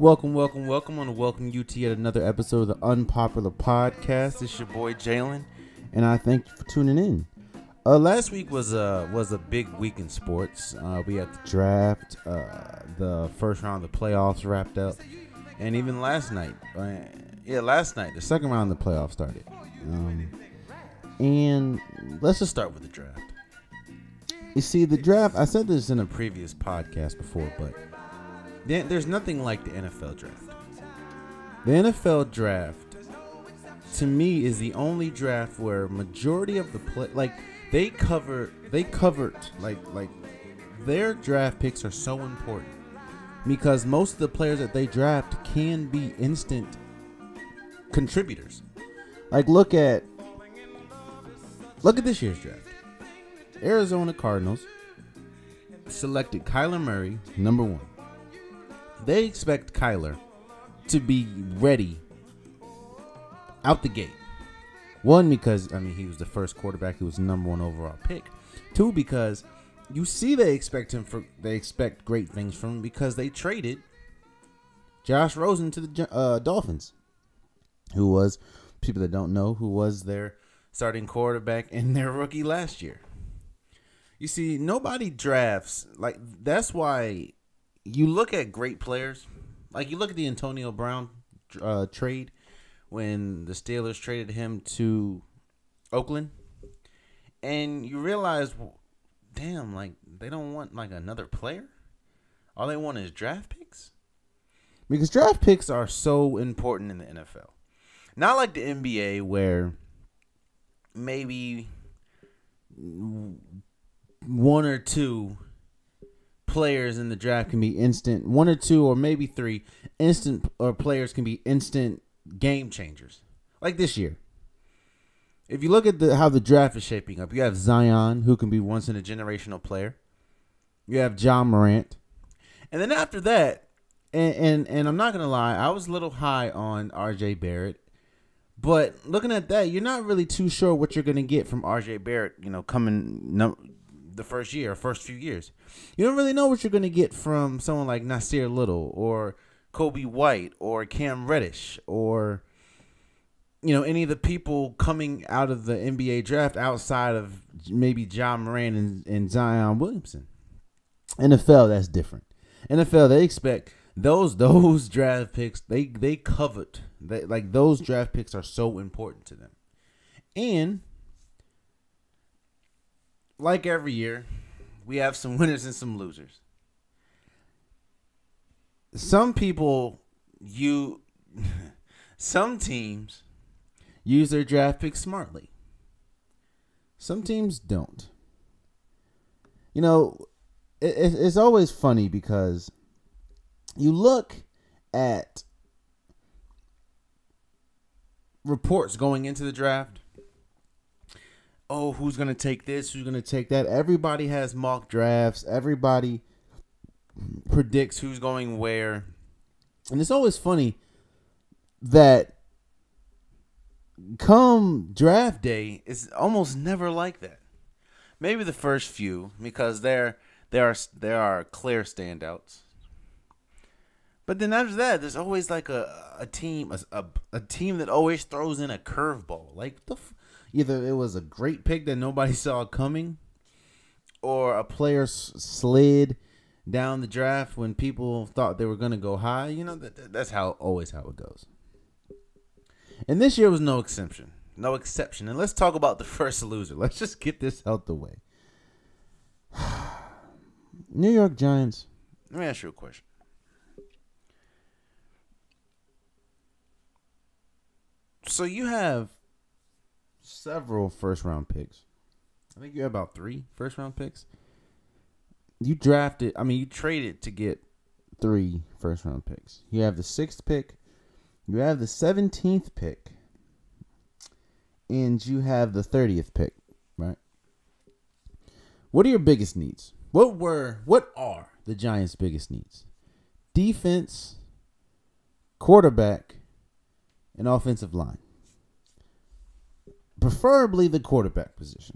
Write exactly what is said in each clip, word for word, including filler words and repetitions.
Welcome, welcome, welcome. I want to welcome you to yet another episode of the Unpopular Podcast. It's your boy Jalen, and I thank you for tuning in. Uh, last week was a was a big week in sports. Uh, we had the draft, uh, the first round of the playoffs wrapped up, and even last night, uh, yeah, last night the second round of the playoffs started. Um, and let's just start with the draft. You see, the draft. I said this in a previous podcast before, but there's nothing like the N F L draft. The N F L draft, to me, is the only draft where majority of the play, like they cover, they covered, like like their draft picks are so important because most of the players that they draft can be instant contributors. Like look at, look at this year's draft. Arizona Cardinals selected Kyler Murray, number one. They expect Kyler to be ready out the gate. One, because, I mean, he was the first quarterback. He was the number one overall pick. Two, because you see they expect him for, they expect great things from him because they traded Josh Rosen to the uh, Dolphins, who was, people that don't know, who was their starting quarterback and their rookie last year. You see, nobody drafts, like, that's why you look at great players, like you look at the Antonio Brown uh, trade when the Steelers traded him to Oakland, and you realize, damn, like they don't want like another player. All they want is draft picks, because draft picks are so important in the N F L. Not like the N B A where maybe one or two players in the draft can be instant, one or two or maybe three instant or players can be instant game changers. Like this year, if you look at the how the draft is shaping up, you have Zion, who can be once in a generational player. You have John Morant, and then after that, and and, and I'm not gonna lie, I was a little high on R J Barrett, but looking at that, you're not really too sure what you're gonna get from R J Barrett. You know, coming no. the first year or first few years. You don't really know what you're going to get from someone like Nasir Little or Kobe White or Cam Reddish or, you know, any of the people coming out of the N B A draft outside of maybe John Moran and, and Zion Williamson. N F L, that's different. N F L, they expect those those draft picks, they, they covet. They, like those draft picks are so important to them. And like every year, we have some winners and some losers. Some people, you, some teams use their draft picks smartly. Some teams don't. You know, it, it's always funny because you look at reports going into the draft. Oh, who's going to take this? Who's going to take that? Everybody has mock drafts. Everybody predicts who's going where. And it's always funny that come draft day, it's almost never like that. Maybe the first few, because there there are there are clear standouts. But then after that, there's always like a a team a a, a team that always throws in a curveball. Like the f- Either it was a great pick that nobody saw coming, or a player s- slid down the draft when people thought they were going to go high. You know, that, that's how always how it goes. And this year was no exception. No exception. And let's talk about the first loser. Let's just get this out the way. New York Giants. Let me ask you a question. So you have several first round picks. I think you have about three first round picks. You drafted, I mean, you traded to get three first round picks. You have the sixth pick, you have the seventeenth pick, and you have the thirtieth pick, right? What are your biggest needs? What were, what are the Giants' biggest needs? Defense, quarterback, and offensive line. Preferably the quarterback position.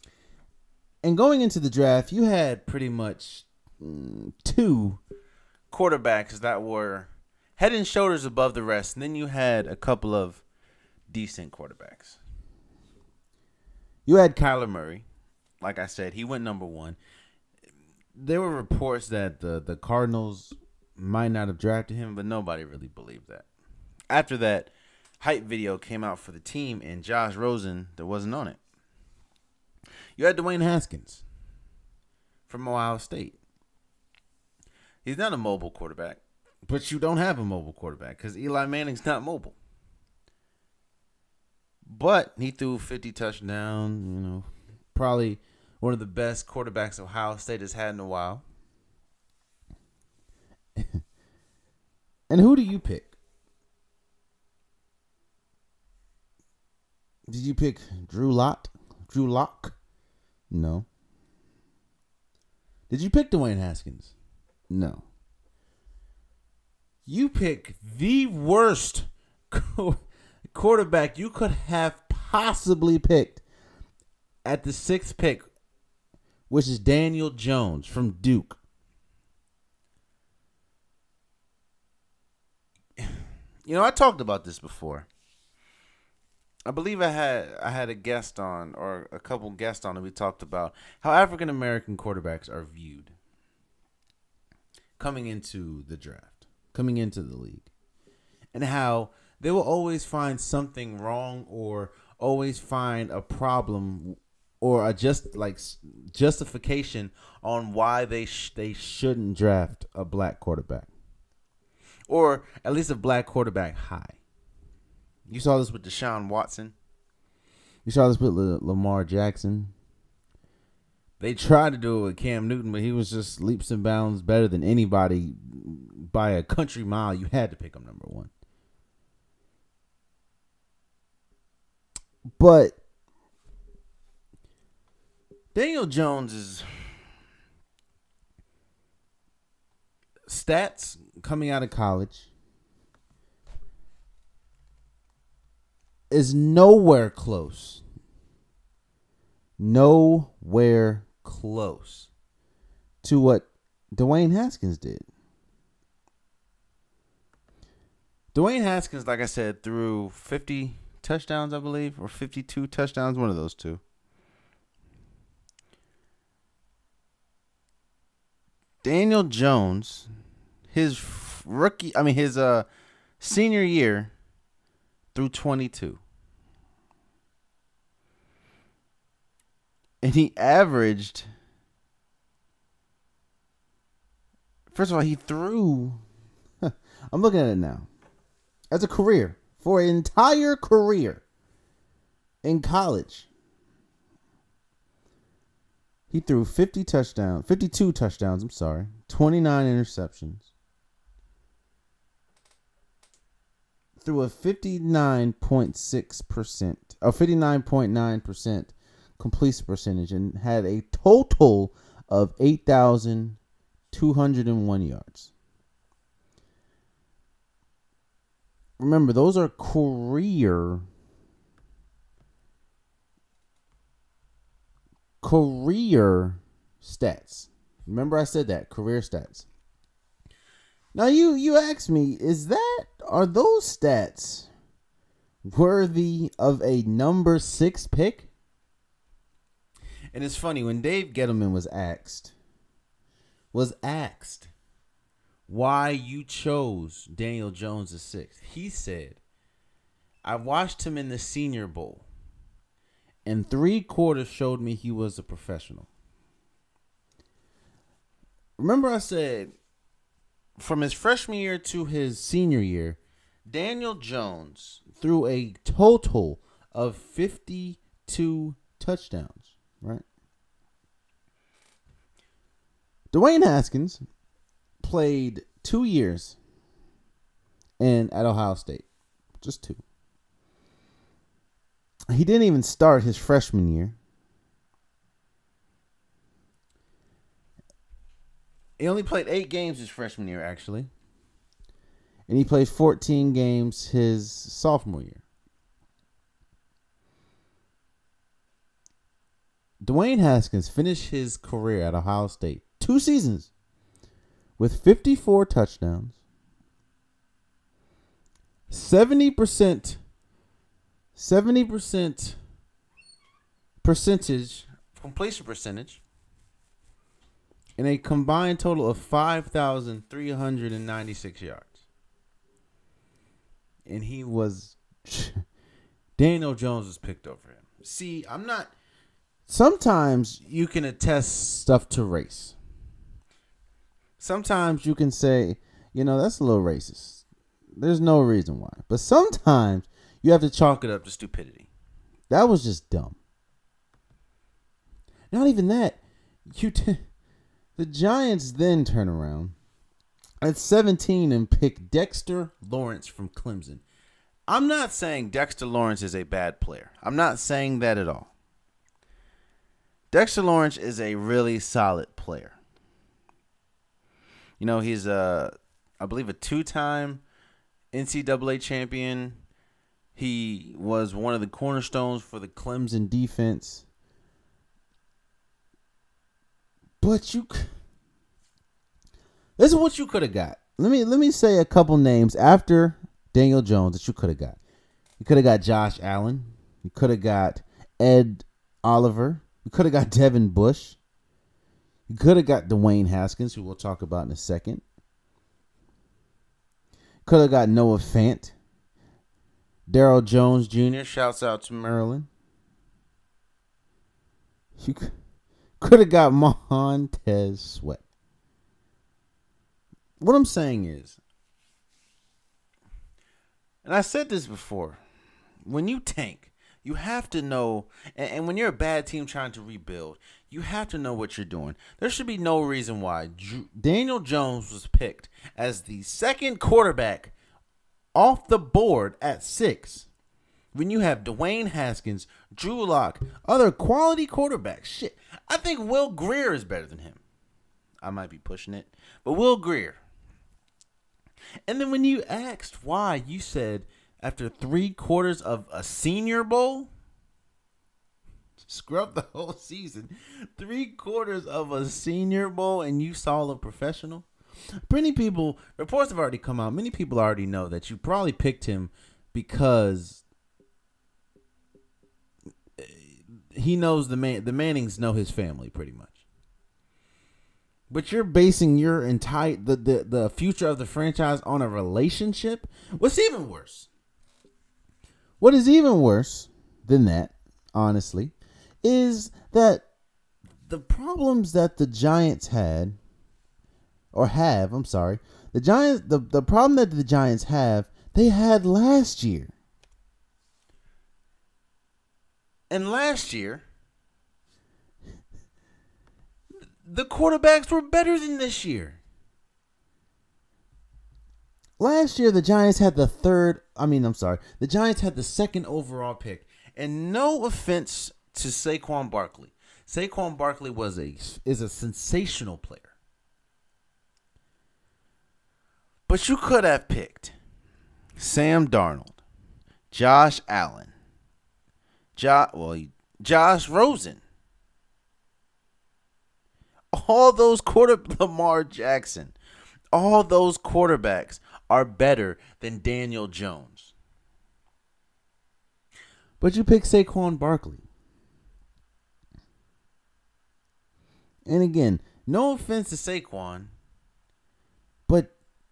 And going into the draft, you had pretty much mm, two quarterbacks that were head and shoulders above the rest. And then you had a couple of decent quarterbacks. You had Kyler Murray. Like I said, he went number one. There were reports that the, the Cardinals might not have drafted him, but nobody really believed that. After that hype video came out for the team and Josh Rosen that wasn't on it. You had Dwayne Haskins from Ohio State. He's not a mobile quarterback, but you don't have a mobile quarterback because Eli Manning's not mobile. But he threw fifty touchdowns, you know, probably one of the best quarterbacks Ohio State has had in a while. And who do you pick? Did you pick Drew Lock? Drew Lock? No. Did you pick Dwayne Haskins? No. You pick the worst quarterback you could have possibly picked at the sixth pick, which is Daniel Jones from Duke. You know, I talked about this before. I believe I had I had a guest on, or a couple guests on, and we talked about how African American quarterbacks are viewed coming into the draft, coming into the league, and how they will always find something wrong or always find a problem or a just like justification on why they sh- they shouldn't draft a black quarterback, or at least a black quarterback high. You saw this with Deshaun Watson. You saw this with L- Lamar Jackson. They tried to do it with Cam Newton, but he was just leaps and bounds better than anybody by a country mile. You had to pick him number one. But Daniel Jones' stats coming out of college is nowhere close. Nowhere close to what Dwayne Haskins did. Dwayne Haskins, like I said, threw fifty touchdowns, I believe, or fifty-two touchdowns, one of those two. Daniel Jones, his rookie, I mean his uh senior year, threw twenty-two. And he averaged, first of all, he threw, I'm looking at it now, as a career, for an entire career in college, he threw fifty touchdowns, fifty-two touchdowns, I'm sorry, twenty-nine interceptions, threw a fifty-nine point six percent, or fifty-nine point nine percent completion percentage, and had a total of eight thousand two hundred one yards. Remember, those are career career stats. Remember I said that, career stats. Now you you asked me, is that are those stats worthy of a number six pick? And it's funny, when Dave Gettleman was asked, was asked why you chose Daniel Jones as sixth, he said, I watched him in the Senior Bowl, and three quarters showed me he was a professional. Remember I said, from his freshman year to his senior year, Daniel Jones threw a total of fifty-two touchdowns, right? Dwayne Haskins played two years in at Ohio State. Just two. He didn't even start his freshman year. He only played eight games his freshman year, actually. And he played fourteen games his sophomore year. Dwayne Haskins finished his career at Ohio State two seasons with fifty-four touchdowns, seventy percent, seventy percent percentage, completion percentage, and a combined total of five thousand three hundred ninety-six yards. And he was, Daniel Jones was picked over him. See, I'm not, sometimes you can attest stuff to race. Sometimes you can say, you know, that's a little racist. There's no reason why. But sometimes you have to chalk it up to stupidity. That was just dumb. Not even that. You t- the Giants then turn around at seventeen and pick Dexter Lawrence from Clemson. I'm not saying Dexter Lawrence is a bad player. I'm not saying that at all. Dexter Lawrence is a really solid player. You know, he's a, I believe, a two-time N C double A champion. He was one of the cornerstones for the Clemson defense. But you, this is what you could have got. Let me let me say a couple names after Daniel Jones that you could have got. You could have got Josh Allen. You could have got Ed Oliver. You could have got Devin Bush. You could have got Dwayne Haskins, who we'll talk about in a second. Could have got Noah Fant. Darryl Jones Junior Shouts out to Maryland. You could have got Montez Sweat. What I'm saying is, and I said this before, when you tank, you have to know, and, and when you're a bad team trying to rebuild, you have to know what you're doing. There should be no reason why Drew, Daniel Jones was picked as the second quarterback off the board at six when you have Dwayne Haskins, Drew Lock, other quality quarterbacks. Shit, I think Will Grier is better than him. I might be pushing it, but Will Grier. And then when you asked why, you said after three quarters of a Senior Bowl, scrub the whole season, three quarters of a Senior Bowl, and you saw a professional. Many people, reports have already come out. Many people already know that you probably picked him because he knows the man. The Mannings know his family pretty much. But you're basing your entire the, the, the future of the franchise on a relationship? What's even worse? What is even worse than that, honestly, is that the problems that the Giants had, or have, I'm sorry, the Giants, the, the problem that the Giants have, they had last year. And last year, the quarterbacks were better than this year. Last year, the Giants had the third, I mean, I'm sorry, the Giants had the second overall pick. And no offense to Saquon Barkley. Saquon Barkley was a is a sensational player. But you could have picked Sam Darnold, Josh Allen, jo- well, Josh Rosen. All those quarter Lamar Jackson, all those quarterbacks are better than Daniel Jones. But you pick Saquon Barkley. And again, no offense to Saquon, but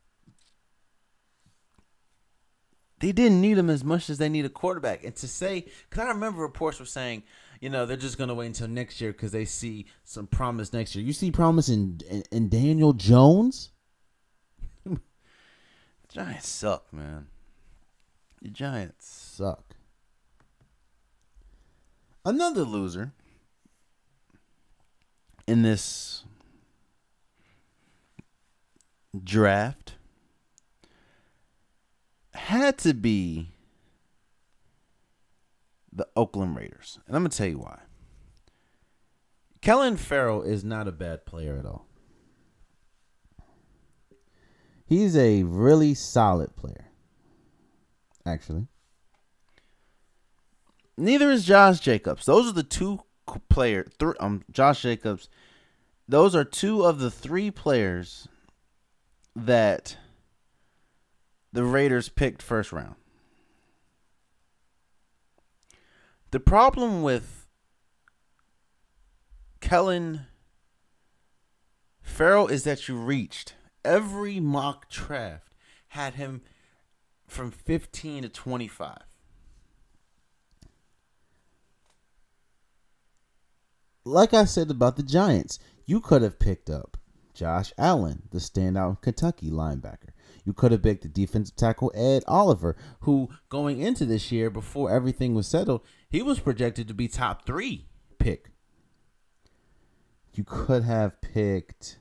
they didn't need him as much as they need a quarterback. And to say, because I remember reports were saying, you know, they're just going to wait until next year because they see some promise next year. You see promise in, in, in Daniel Jones? The Giants suck, man. The Giants suck. Another loser in this draft had to be the Oakland Raiders. And I'm going to tell you why. Kellen Farrell is not a bad player at all. He's a really solid player, actually. Neither is Josh Jacobs. Those are the two players. Th- um, Josh Jacobs. Those are two of the three players that the Raiders picked first round. The problem with Kellen Farrell is that you reached. Every mock draft had him from fifteen to twenty-five. Like I said about the Giants, you could have picked up Josh Allen, the standout Kentucky linebacker. You could have picked the defensive tackle Ed Oliver, who going into this year, before everything was settled, he was projected to be top three pick. You could have picked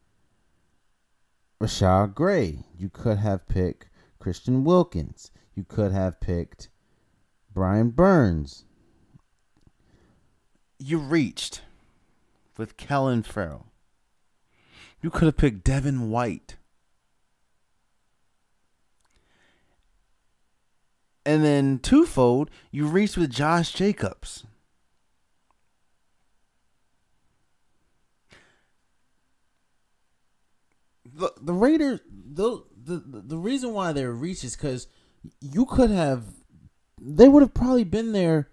Rashad Gray. You could have picked Christian Wilkins. You could have picked Brian Burns. You reached with Kellen Farrell. You could have picked Devin White. And then twofold, you reached with Josh Jacobs. The the Raiders, the the, the reason why they reached is because you could have, they would have probably been there.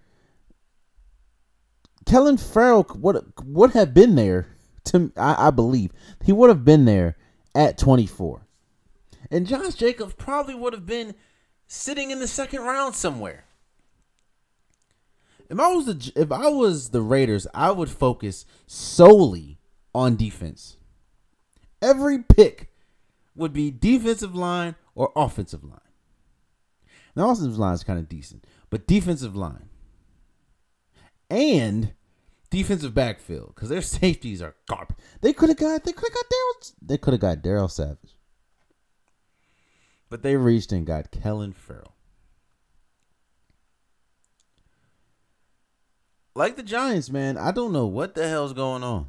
Kellen Farrell would would have been there. To I, I believe he would have been there at twenty-four, and Josh Jacobs probably would have been sitting in the second round somewhere. If I was the if I was the Raiders, I would focus solely on defense. Every pick would be defensive line or offensive line. Now, offensive line is kind of decent, but defensive line and defensive backfield, because their safeties are garbage. They could have got they could have got Darryl they could have got Darryl Savage. But they reached and got Kellen Farrell. Like the Giants, man, I don't know what the hell's going on.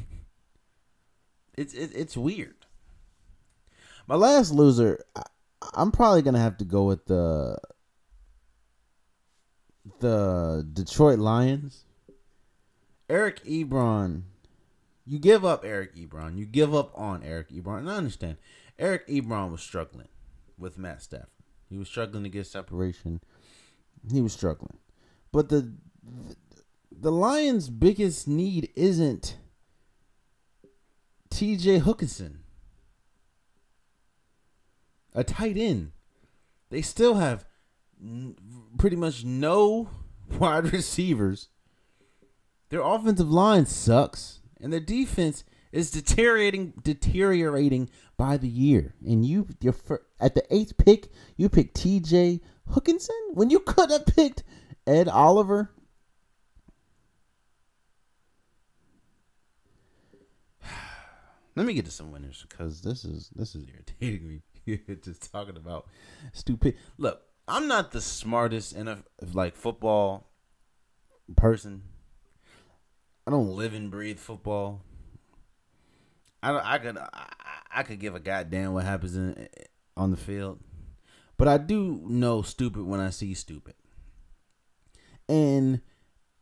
it's it, it's weird. My last loser, I, I'm probably gonna have to go with the the Detroit Lions. Eric Ebron. You give up Eric Ebron. You give up on Eric Ebron. And I understand. Eric Ebron was struggling with Matt Stafford. He was struggling to get separation. He was struggling. But the the Lions' biggest need isn't T J Hookinson, a tight end. They still have n- pretty much no wide receivers. Their offensive line sucks, and their defense is deteriorating deteriorating by the year. And you, you're fir- at the eighth pick, you picked T J Hookinson when you could have picked Ed Oliver. Let me get to some winners, because this is this is irritating me. Just talking about stupid. Look, I'm not the smartest in a like football person. I don't live and breathe football. I don't, I could I, I could give a goddamn what happens in, on the field, but I do know stupid when I see stupid. And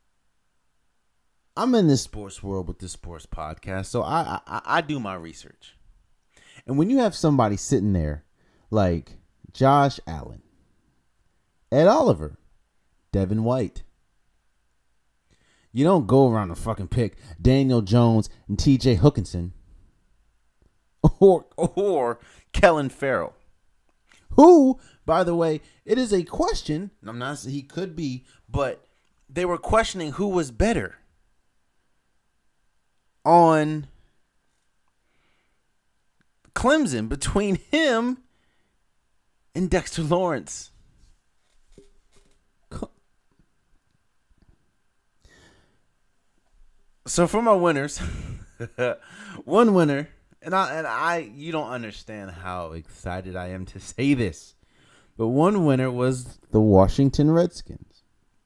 I'm in this sports world with this sports podcast, so I, I I do my research. And when you have somebody sitting there like Josh Allen, Ed Oliver, Devin White, you don't go around and fucking pick Daniel Jones and T J Hookinson or or Kellen Farrell, who, by the way, it is a question. I'm not saying he could be, but they were questioning who was better on Clemson between him and Dexter Lawrence. So for my winners, one winner, and I and I you don't understand how excited I am to say this, but one winner was the Washington Redskins.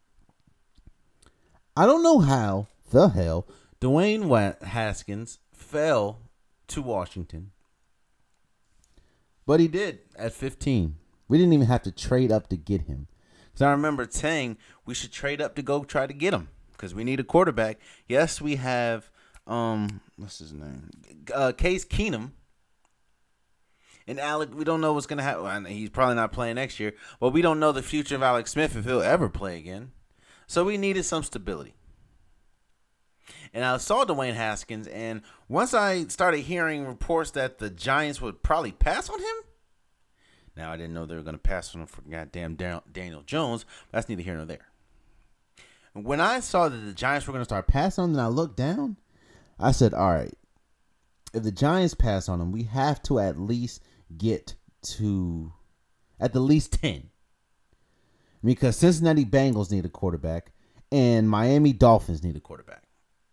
I don't know how the hell Dwayne Haskins fell to Washington, but he did at fifteen. We didn't even have to trade up to get him. Because I remember saying we should trade up to go try to get him, because we need a quarterback. Yes, we have, um, what's his name? Uh, Case Keenum. And Alec, we don't know what's going to happen. He's probably not playing next year, but we don't know the future of Alex Smith if he'll ever play again. So we needed some stability. And I saw Dwayne Haskins, and once I started hearing reports that the Giants would probably pass on him, now I didn't know they were going to pass on him for goddamn Daniel Jones, but that's neither here nor there. When I saw that the Giants were going to start passing on him, and I looked down, I said, all right, if the Giants pass on him, we have to at least get to at the least ten. Because Cincinnati Bengals need a quarterback, and Miami Dolphins need a quarterback.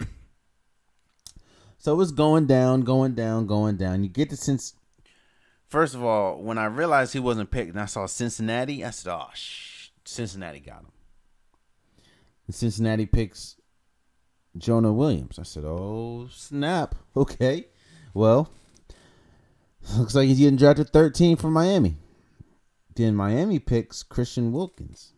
So it's going down, going down, going down. You get to Cincinnati. First of all, when I realized he wasn't picked and I saw Cincinnati, I said, oh, shh, Cincinnati got him. And Cincinnati picks Jonah Williams. I said, oh, snap. Okay. Well, looks like he's getting drafted thirteen from Miami. Then Miami picks Christian Wilkins.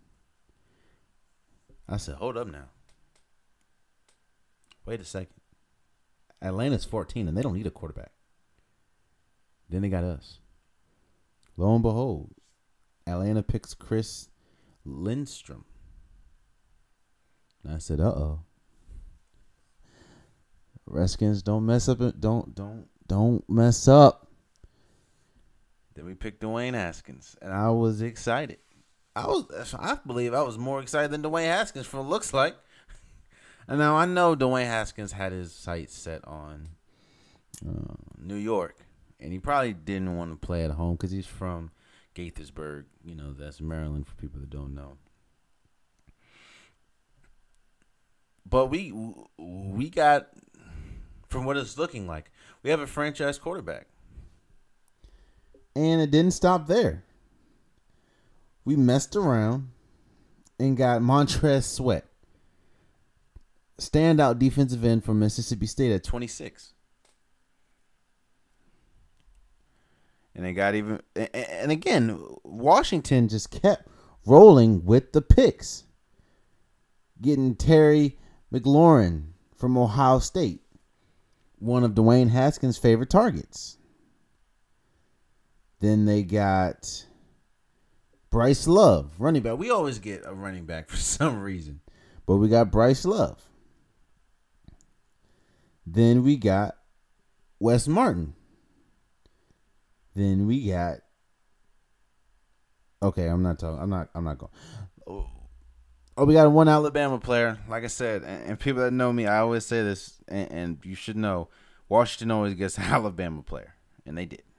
I said, hold up now. Wait a second. Atlanta's fourteen, and they don't need a quarterback. Then they got us. Lo and behold, Atlanta picks Chris Lindstrom. And I said, uh-oh. Redskins, don't mess up. Don't, don't, don't mess up. Then we picked Dwayne Haskins, and I was excited. I was, I believe I was more excited than Dwayne Haskins from what it looks like. And now I know Dwayne Haskins had his sights set on uh, New York, and he probably didn't want to play at home because he's from Gaithersburg. You know, that's Maryland for people that don't know. But we we got, from what it's looking like, we have a franchise quarterback. And it didn't stop there. We messed around and got Montrez Sweat, standout defensive end from Mississippi State at twenty-six. And they got even, and again, Washington just kept rolling with the picks. Getting Terry McLaurin from Ohio State, one of Dwayne Haskins' favorite targets. Then they got Bryce Love, running back. We always get a running back for some reason. But we got Bryce Love. Then we got Wes Martin. Then we got, okay, I'm not talking. I'm not. I'm not going. Oh, we got one Alabama player. Like I said, and, and people that know me, I always say this, and, and you should know, Washington always gets an Alabama player, and they did.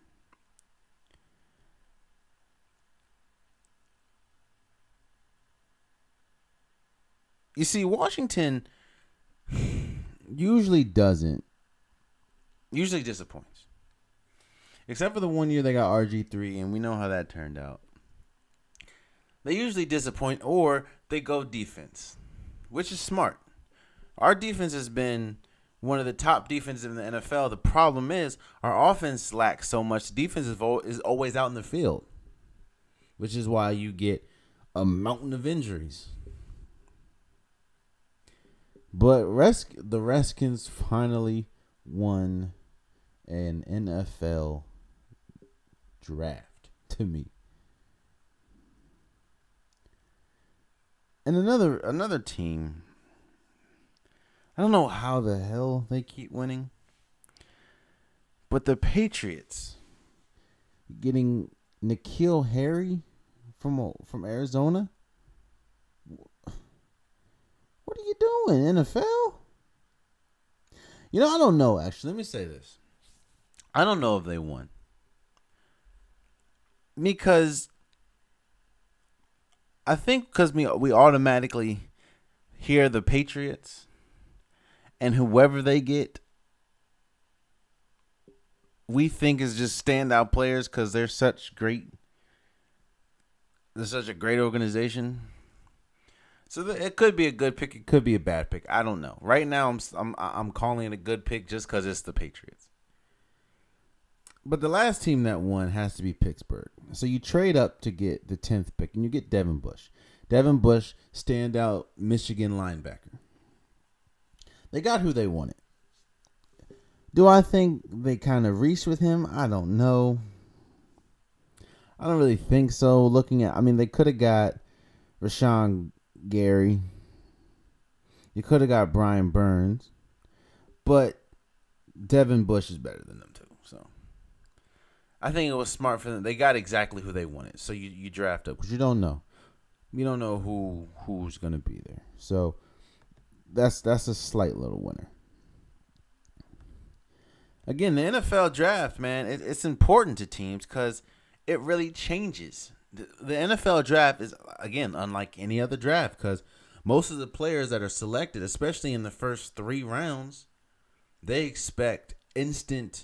You see, Washington usually doesn't, usually disappoints. Except for the one year they got R G three, and we know how that turned out. They usually disappoint, or they go defense, which is smart. Our defense has been one of the top defenses in the N F L. The problem is our offense lacks so much. Defense is always out in the field, which is why you get a mountain of injuries. But Res- the Redskins finally won an N F L draft to me. And another another team, I don't know how the hell they keep winning, but the Patriots getting N'Keal Harry from from Arizona. What are you doing, N F L? You know, I don't know, actually. Let me say this. I don't know if they won. Because I think because we, we automatically hear the Patriots and whoever they get, we think is just standout players because they're such great, they're such a great organization. So it could be a good pick. It could be a bad pick. I don't know. Right now, I'm I'm I'm calling it a good pick just because it's the Patriots. But the last team that won has to be Pittsburgh. So you trade up to get the tenth pick, and you get Devin Bush. Devin Bush, standout Michigan linebacker. They got who they wanted. Do I think they kind of reached with him? I don't know. I don't really think so. Looking at, I mean, they could have got Rashawn Gary. You could have got Brian Burns, but Devin Bush is better than them too. So I think it was smart for them. They got exactly who they wanted. So you, you draft up because you don't know, you don't know who who's gonna be there. So that's that's a slight little winner. Again, the N F L draft, man, it, it's important to teams because it really changes. The, the N F L draft is, again, unlike any other draft because most of the players that are selected, especially in the first three rounds, they expect instant,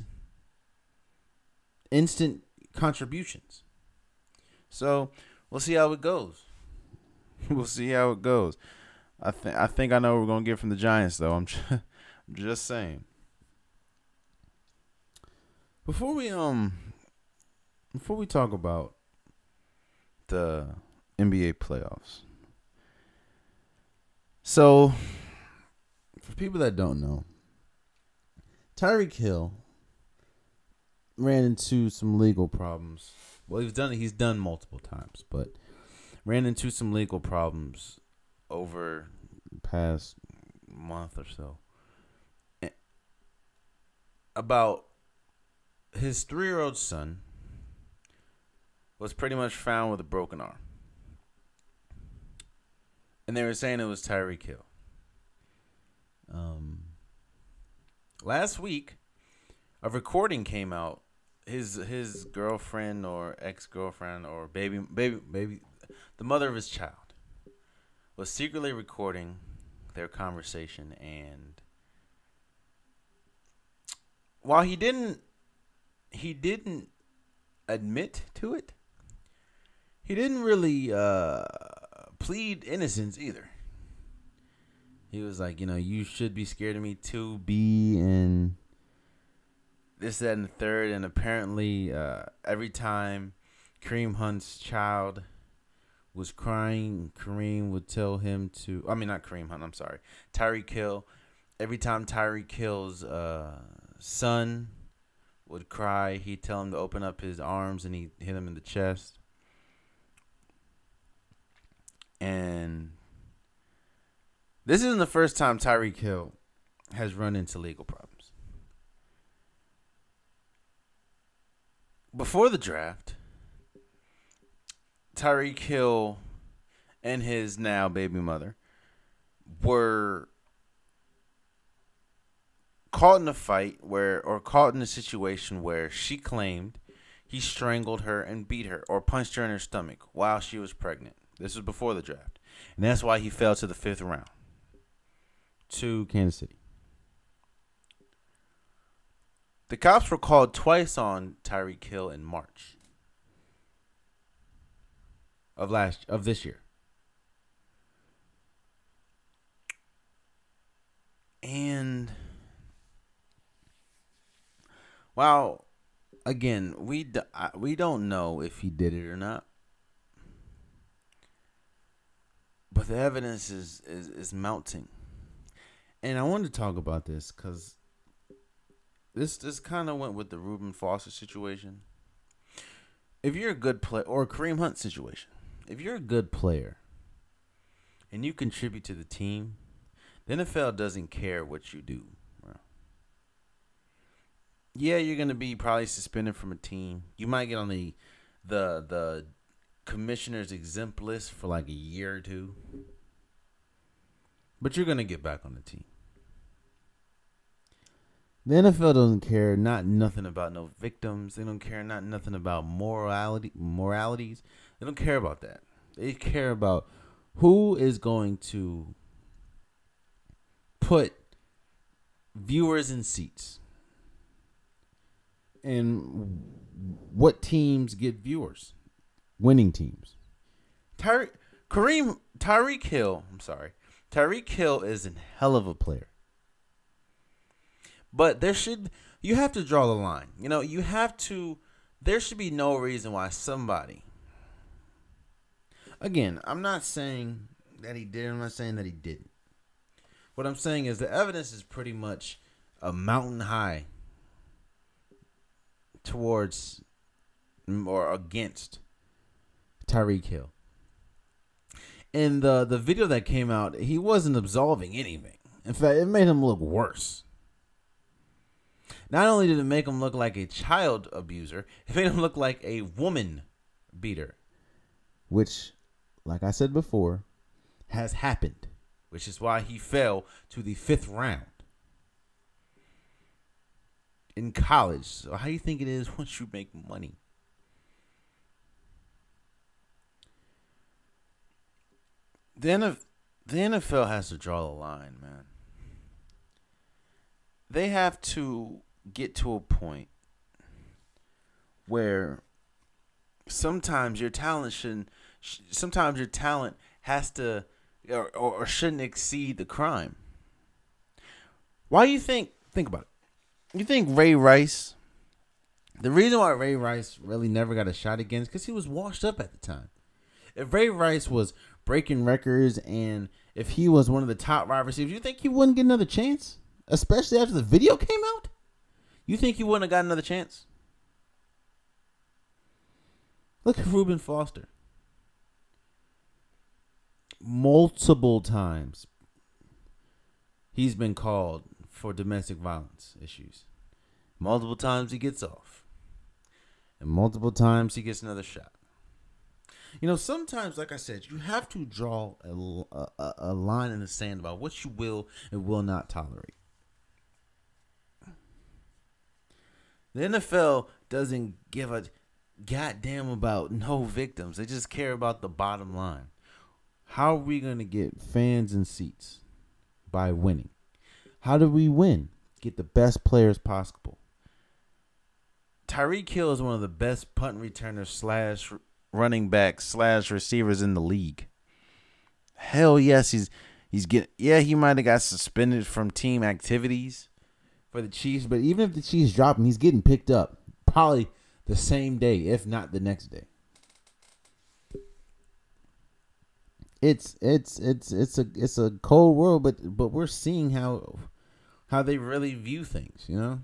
instant contributions. So we'll see how it goes. We'll see how it goes. I think I think I know what we're gonna get from the Giants, though. I'm just, I'm just saying. Before we um, before we talk about the N B A playoffs, so for people that don't know, Tyreek Hill ran into some legal problems. Well, he's done he's done multiple times, but ran into some legal problems over the past month or so about his three-year-old son was pretty much found with a broken arm. And they were saying it was Tyreek Hill. Um, last week, a recording came out. His his girlfriend or ex-girlfriend or baby baby baby the mother of his child was secretly recording their conversation, and while he didn't he didn't admit to it, he didn't really uh, plead innocence either. He was like, you know, you should be scared of me too, B, and this, that, and the third. And apparently uh, every time Kareem Hunt's child was crying, Kareem would tell him to, I mean, not Kareem Hunt, I'm sorry, Tyreek Hill. Every time Tyreek Hill's uh, son would cry, he'd tell him to open up his arms and he'd hit him in the chest. And this isn't the first time Tyreek Hill has run into legal problems. Before the draft, Tyreek Hill and his now baby mother were caught in a fight where, or caught in a situation where she claimed he strangled her and beat her or punched her in her stomach while she was pregnant. This was before the draft. And that's why he fell to the fifth round to Kansas City. The cops were called twice on Tyreek Hill in March of last of this year. And while, again, we do, we don't know if he did it or not, but the evidence is, is, is mounting. And I wanted to talk about this because this this kind of went with the Reuben Foster situation. If you're a good player, or a Kareem Hunt situation, if you're a good player and you contribute to the team, the N F L doesn't care what you do. Yeah, you're gonna be probably suspended from a team. You might get on the the the commissioner's exempt list for like a year or two, but you're gonna get back on the team. The N F L doesn't care not nothing about no victims. They don't care not nothing about morality moralities. They don't care about that. They care about who is going to put viewers in seats and what teams get viewers. Winning teams. Tyreek Kareem Tyreek Hill, I'm sorry. Tyreek Hill is a hell of a player. But there should you have to draw the line. You know, you have to there should be no reason why somebody. Again, I'm not saying that he did, I'm not saying that he didn't. What I'm saying is the evidence is pretty much a mountain high towards or against Tyreek Hill. In the, the video that came out, he wasn't absolving anything. In fact, it made him look worse. Not only did it make him look like a child abuser, it made him look like a woman beater. Which, like I said before, has happened. Which is why he fell to the fifth round in college. So how do you think it is once you make money? The N F L, the N F L has to draw the line, man. They have to get to a point where sometimes your talent shouldn't. Sometimes your talent has to, or, or shouldn't exceed the crime. Why do you think? Think about it. You think Ray Rice? The reason why Ray Rice really never got a shot again is because he was washed up at the time. If Ray Rice was breaking records and if he was one of the top wide receivers, you think he wouldn't get another chance? Especially after the video came out? You think he wouldn't have got another chance? Look at Reuben Foster. Multiple times he's been called for domestic violence issues. Multiple times he gets off. And multiple times he gets another shot. You know, sometimes, like I said, you have to draw a, a, a line in the sand about what you will and will not tolerate. The N F L doesn't give a goddamn about no victims. They just care about the bottom line. How are we going to get fans and seats? By winning. How do we win? Get the best players possible. Tyreek Hill is one of the best punt returners slash running backs slash receivers in the league. Hell yes, he's he's getting. Yeah, he might have got suspended from team activities for the Chiefs, but even if the Chiefs drop him, he's getting picked up probably the same day, if not the next day. It's it's it's it's a it's a cold world, but but we're seeing how how they really view things, you know.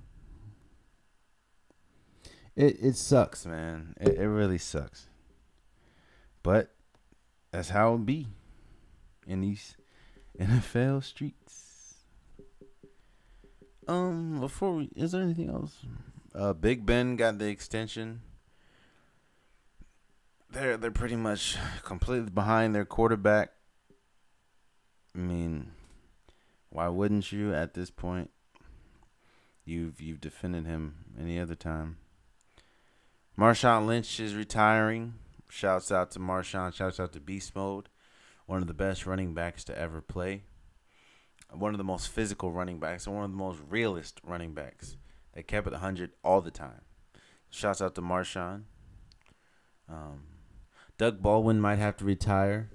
It it sucks, man. It it really sucks. But that's how it be in these N F L streets. Um, before we, is there anything else? Uh, Big Ben got the extension. They're they're pretty much completely behind their quarterback. I mean, why wouldn't you at this point? You've you've defended him any other time. Marshawn Lynch is retiring. Shouts out to Marshawn. Shouts out to Beast Mode. One of the best running backs to ever play. One of the most physical running backs and one of the most realist running backs. They kept it one hundred all the time. Shouts out to Marshawn. Um, Doug Baldwin might have to retire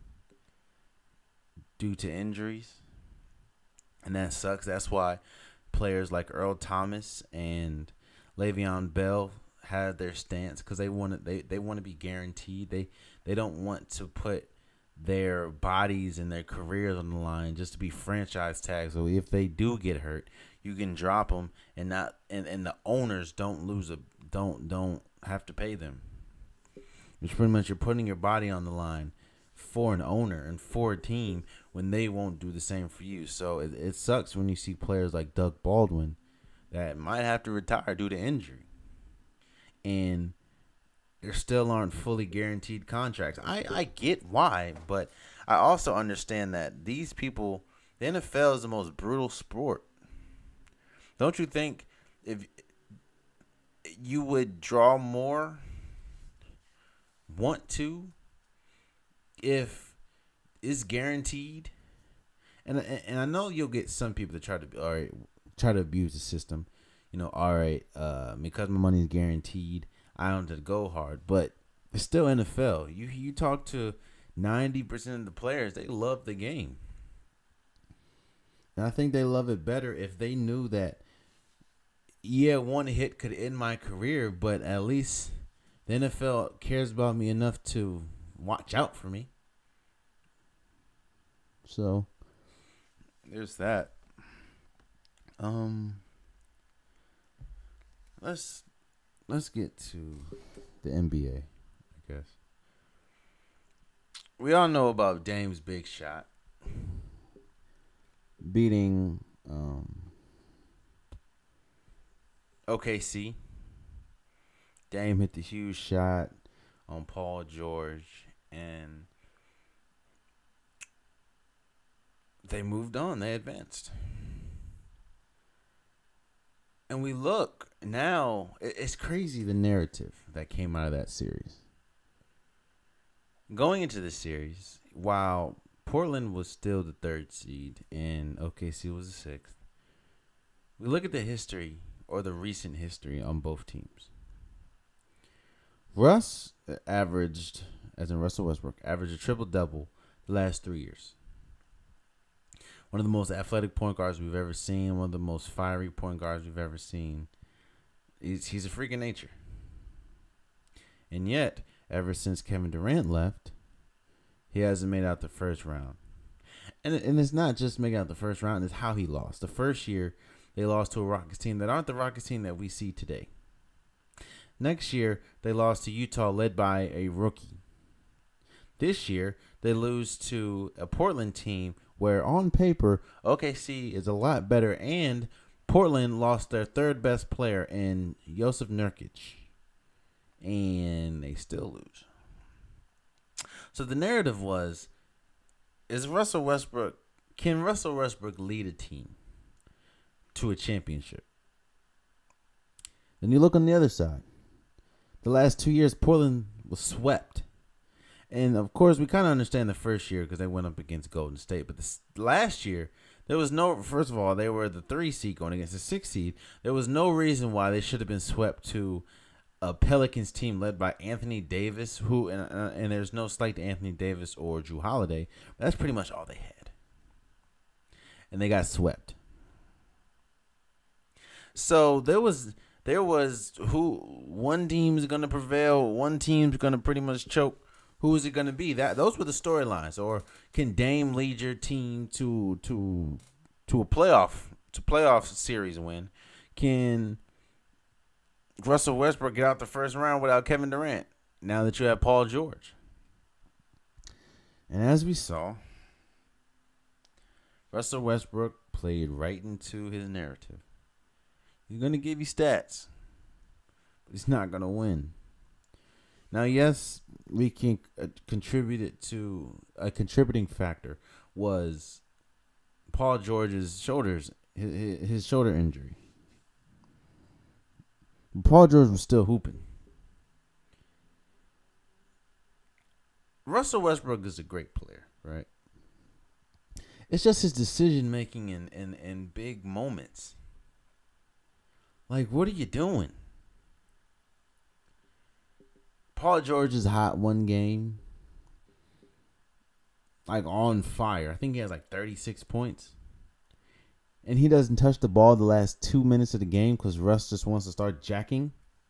due to injuries. And that sucks. That's why players like Earl Thomas and Le'Veon Bell had their stance, because they want to they, they want to be guaranteed. They they don't want to put their bodies and their careers on the line just to be franchise tags. So if they do get hurt, you can drop them and not and, and the owners don't lose a don't don't have to pay them. Which pretty much you're putting your body on the line for an owner and for a team when they won't do the same for you. So it, it sucks when you see players like Doug Baldwin that might have to retire due to injury. And there still aren't fully guaranteed contracts. I, I get why, but I also understand that these people, the N F L is the most brutal sport. Don't you think if you would draw more, want to, if it's guaranteed? And and I know you'll get some people that try to all right, try to abuse the system. You know, all right, uh, because my money is guaranteed, I don't have to go hard. But it's still N F L. You you talk to ninety percent of the players, they love the game. And I think they love it better if they knew that, yeah, one hit could end my career, but at least the N F L cares about me enough to watch out for me. So there's that. Um... Let's let's get to the N B A, I guess. We all know about Dame's big shot beating um, O K C. Dame hit the huge shot on Paul George, and they moved on. They advanced. And we look now, it's crazy the narrative that came out of that series. Going into the series, while Portland was still the third seed and O K C was the sixth, we look at the history or the recent history on both teams. Russ averaged, as in Russell Westbrook, averaged a triple-double the last three years. One of the most athletic point guards we've ever seen. One of the most fiery point guards we've ever seen. He's, he's a freak of nature. And yet, ever since Kevin Durant left, he hasn't made out the first round. And, and it's not just making out the first round. It's how he lost. The first year, they lost to a Rockets team that aren't the Rockets team that we see today. Next year, they lost to Utah led by a rookie. This year, they lose to a Portland team where on paper, O K C is a lot better, and Portland lost their third best player in Jusuf Nurkic, and they still lose. So the narrative was, is Russell Westbrook, can Russell Westbrook lead a team to a championship? Then you look on the other side. The last two years, Portland was swept. And, of course, we kind of understand the first year because they went up against Golden State. But this last year, there was no – first of all, they were the three seed going against the six seed. There was no reason why they should have been swept to a Pelicans team led by Anthony Davis, who – and and there's no slight to Anthony Davis or Jrue Holiday. But that's pretty much all they had. And they got swept. So there was – there was who – one team's going to prevail. One team's going to pretty much choke. Who is it going to be? That those were the storylines. Or can Dame lead your team to to to a playoff to playoff series win? Can Russell Westbrook get out the first round without Kevin Durant? Now that you have Paul George, and as we saw, Russell Westbrook played right into his narrative. He's going to give you stats, but he's not going to win. Now, yes, we can uh, contribute it to a contributing factor was Paul George's shoulders, his, his shoulder injury. Paul George was still hooping. Russell Westbrook is a great player, right? It's just his decision making in, in, in big moments. Like, what are you doing? Paul George is hot one game. Like on fire. I think he has like thirty-six points. And he doesn't touch the ball the last two minutes of the game because Russ just wants to start jacking.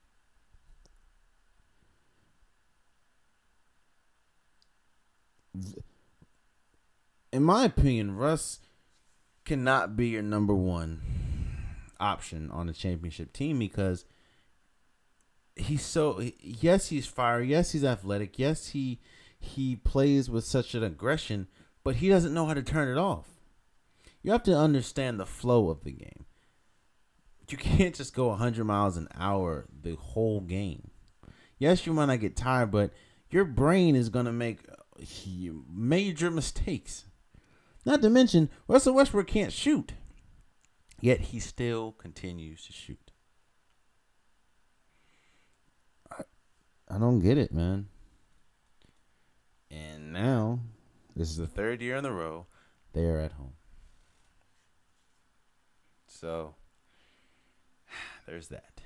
In my opinion, Russ cannot be your number one option on a championship team because he's so, yes, he's fiery. Yes, he's athletic. Yes, he he plays with such an aggression, but he doesn't know how to turn it off. You have to understand the flow of the game. You can't just go one hundred miles an hour the whole game. Yes, you might not get tired, but your brain is going to make major mistakes. Not to mention, Russell Westbrook can't shoot, yet he still continues to shoot. I don't get it, man. And now, this is the third year in a row, they are at home. So, there's that.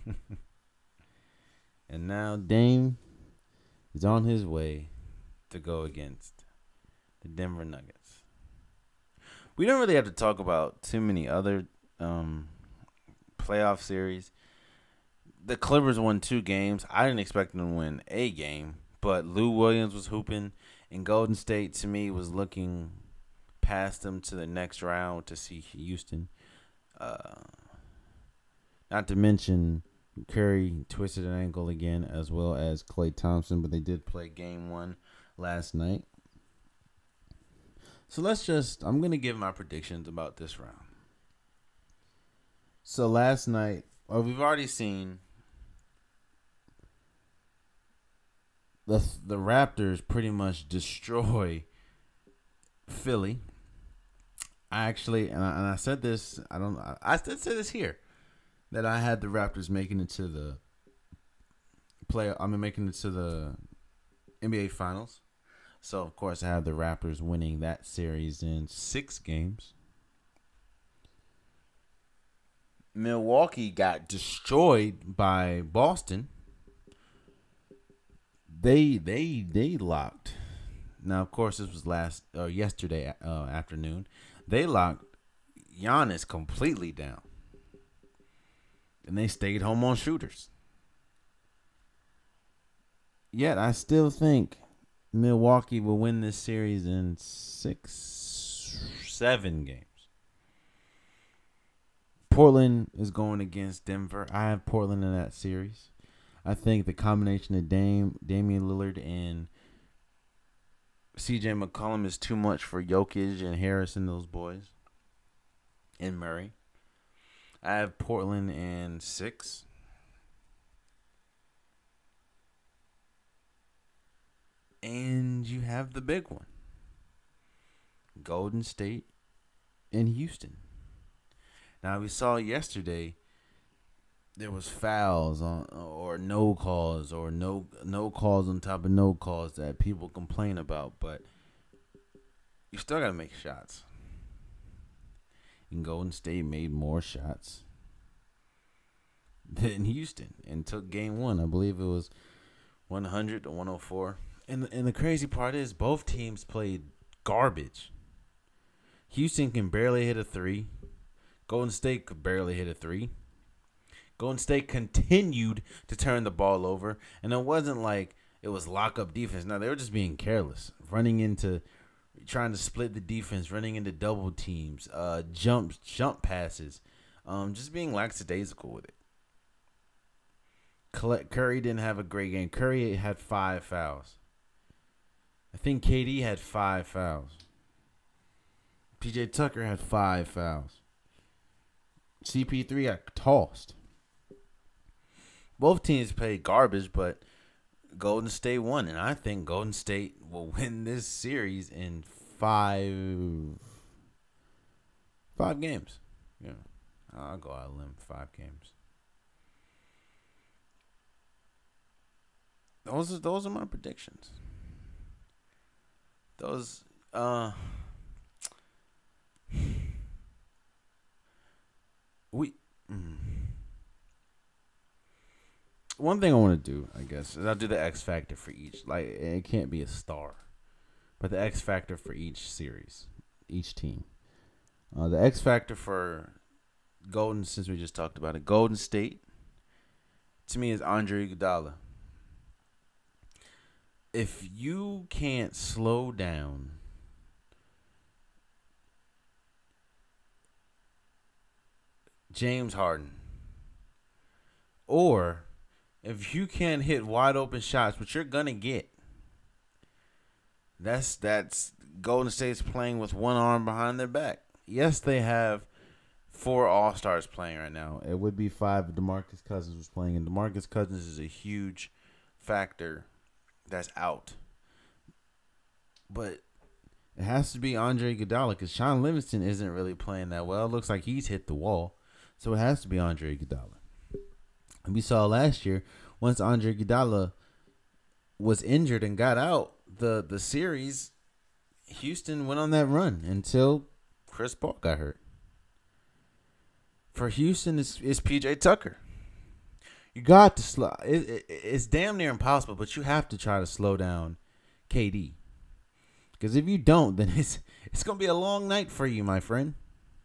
And now Dame is on his way to go against the Denver Nuggets. We don't really have to talk about too many other um, playoff series. The Clippers won two games. I didn't expect them to win a game, but Lou Williams was hooping, and Golden State, to me, was looking past them to the next round to see Houston. Uh, not to mention Curry twisted an ankle again, as well as Klay Thompson, but they did play game one last night. So let's just, I'm going to give my predictions about this round. So last night, well, we've already seen the the Raptors pretty much destroy Philly. I actually, and I, and I said this, I don't, I, I did say this here, that I had the Raptors making it to the play, I mean making it to the N B A Finals. So of course I have the Raptors winning that series in six games. Milwaukee got destroyed by Boston. They they they locked. Now of course this was last or yesterday uh, afternoon. They locked Giannis completely down. And they stayed home on shooters. Yet I still think Milwaukee will win this series in six, seven games. Portland is going against Denver. I have Portland in that series. I think the combination of Dame, Damian Lillard and C J McCollum is too much for Jokic and Harris and those boys. And Murray. I have Portland in six. And you have the big one. Golden State and Houston. Now we saw yesterday there was fouls on or no calls or no no calls on top of no calls that people complain about, but you still gotta make shots. And Golden State made more shots than Houston and took game one. I believe it was one hundred to one oh four. And and the crazy part is both teams played garbage. Houston can barely hit a three. Golden State could barely hit a three. Golden State continued to turn the ball over, and it wasn't like it was lock-up defense. No, they were just being careless, running into, trying to split the defense, running into double teams, uh, jumps, jump passes, um, just being lackadaisical with it. Curry didn't have a great game. Curry had five fouls. I think K D had five fouls. P J Tucker had five fouls. C P three got tossed. Both teams played garbage, but Golden State won, and I think Golden State will win this series in five five games. Yeah, I'll go out on a limb. Five games. Those are those are my predictions. Those uh. We. Mm. One thing I want to do, I guess, is I'll do the X Factor for each. Like, it can't be a star, but the X Factor for each series, each team. Uh, the X Factor for Golden, since we just talked about it, Golden State, to me, is Andre Iguodala. If you can't slow down James Harden, or if you can't hit wide open shots, which you're gonna get, that's that's Golden State's playing with one arm behind their back. Yes, they have four All-Stars playing right now. It would be five if DeMarcus Cousins was playing, and DeMarcus Cousins is a huge factor that's out. But it has to be Andre Iguodala because Sean Livingston isn't really playing that well. It looks like he's hit the wall. So it has to be Andre Iguodala. And we saw last year, once Andre Iguodala was injured and got out, the, the series, Houston went on that run until Chris Paul got hurt. For Houston, it's, it's P J Tucker. You got to slow. It, it, it's damn near impossible, but you have to try to slow down K D. Because if you don't, then it's it's gonna be a long night for you, my friend.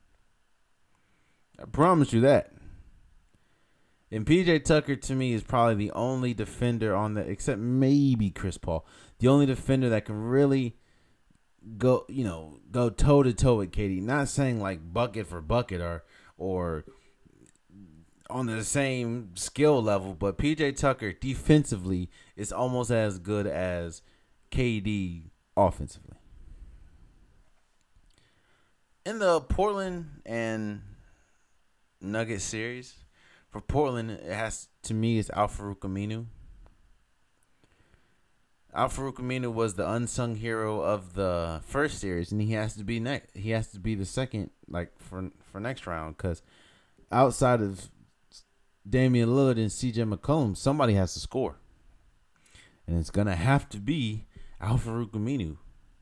I promise you that. And P J Tucker, to me, is probably the only defender on the, except maybe Chris Paul, the only defender that can really go, you know, go toe to toe with K D. Not saying like bucket for bucket or or on the same skill level, but P J Tucker defensively is almost as good as K D offensively. in the Portland and Nuggets series, for Portland, it has to me it's Al-Farouq Aminu. Al-Farouq Aminu was the unsung hero of the first series, and he has to be next. He has to be the second, like for for next round, because outside of Damian Lillard and C J McCollum, somebody has to score, and it's gonna have to be Al-Farouq Aminu.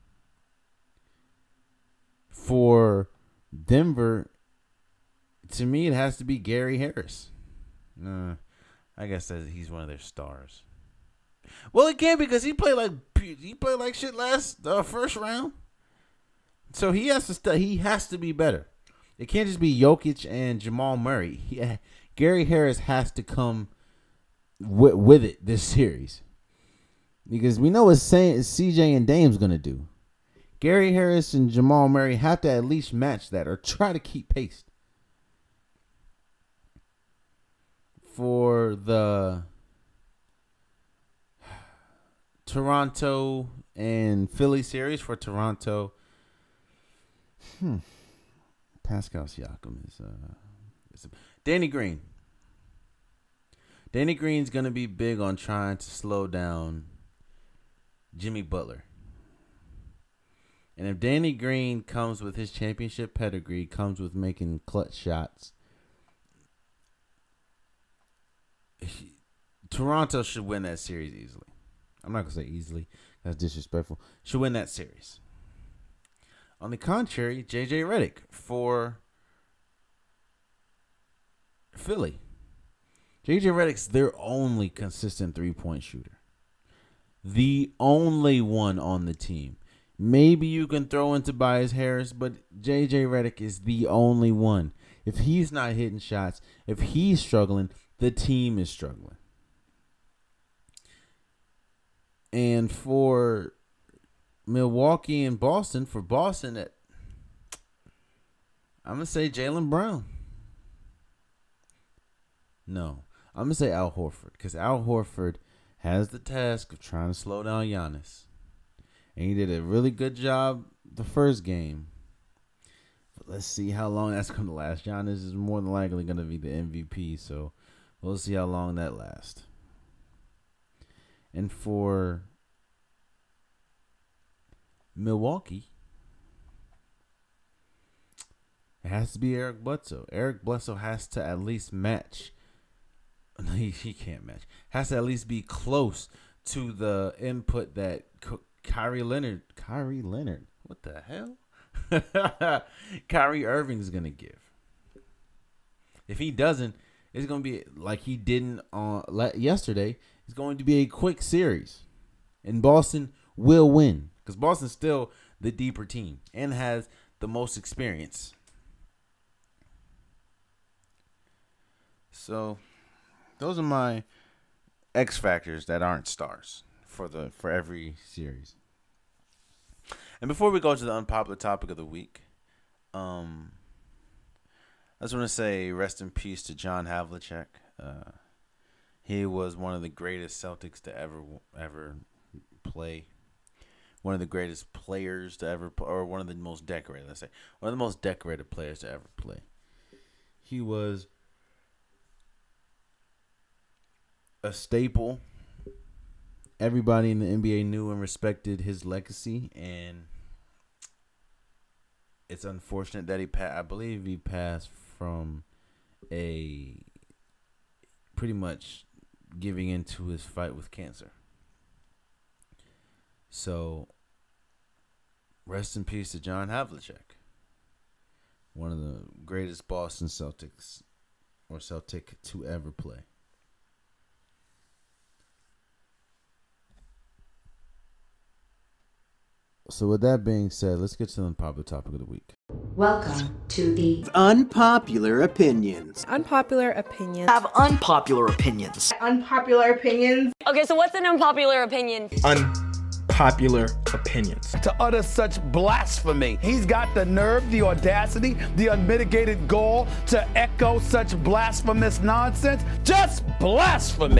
For Denver, to me, it has to be Gary Harris. Uh, I guess that he's one of their stars. Well, it can't because he played like he played like shit last uh, first round. So he has to st- he has to be better. It can't just be Jokic and Jamal Murray. He, Gary Harris has to come w- with it this series because we know what C J and Dame's gonna do. Gary Harris and Jamal Murray have to at least match that or try to keep pace. For the Toronto and Philly series, for Toronto, hmm, Pascal Siakam is uh, is a, Danny Green. Danny Green's gonna be big on trying to slow down Jimmy Butler. And if Danny Green comes with his championship pedigree, comes with making clutch shots, he, Toronto should win that series easily. I'm not going to say easily. That's disrespectful. Should win that series. On the contrary, J J Redick for Philly. J J Redick's their only consistent three-point shooter. The only one on the team. Maybe you can throw in Tobias Harris, but J J Redick is the only one. If he's not hitting shots, if he's struggling, the team is struggling. And for Milwaukee and Boston, for Boston, it, I'm going to say Jaylen Brown. No, I'm going to say Al Horford, because Al Horford has the task of trying to slow down Giannis. And he did a really good job the first game. But let's see how long that's going to last. Giannis is more than likely going to be the M V P, so we'll see how long that lasts. And for Milwaukee, it has to be Eric Bledsoe. Eric Bledsoe has to at least match. He, he can't match. Has to at least be close to the input that Kyrie Leonard, Kyrie Leonard, what the hell? Kyrie Irving's going to give. If he doesn't, it's going to be like he didn't uh, yesterday. It's going to be a quick series. And Boston will win. Because Boston's still the deeper team and has the most experience. So, those are my X factors that aren't stars for the for every series. And before we go to the unpopular topic of the week, um, I just want to say rest in peace to John Havlicek. Uh, he was one of the greatest Celtics to ever ever play. One of the greatest players to ever play, or one of the most decorated, let's say. One of the most decorated players to ever play. He was a staple. Everybody in the N B A knew and respected his legacy, and it's unfortunate that he passed. I believe he passed from a pretty much giving into his fight with cancer. So, rest in peace to John Havlicek, one of the greatest Boston Celtics or Celtic to ever play. So with that being said, let's get to the unpopular topic of the week. Welcome to the Unpopular Opinions. Unpopular opinions. Have unpopular opinions. Unpopular opinions. Okay, so what's an unpopular opinion? Unpopular opinions. To utter such blasphemy. He's got the nerve, the audacity, the unmitigated gall to echo such blasphemous nonsense. Just blasphemy.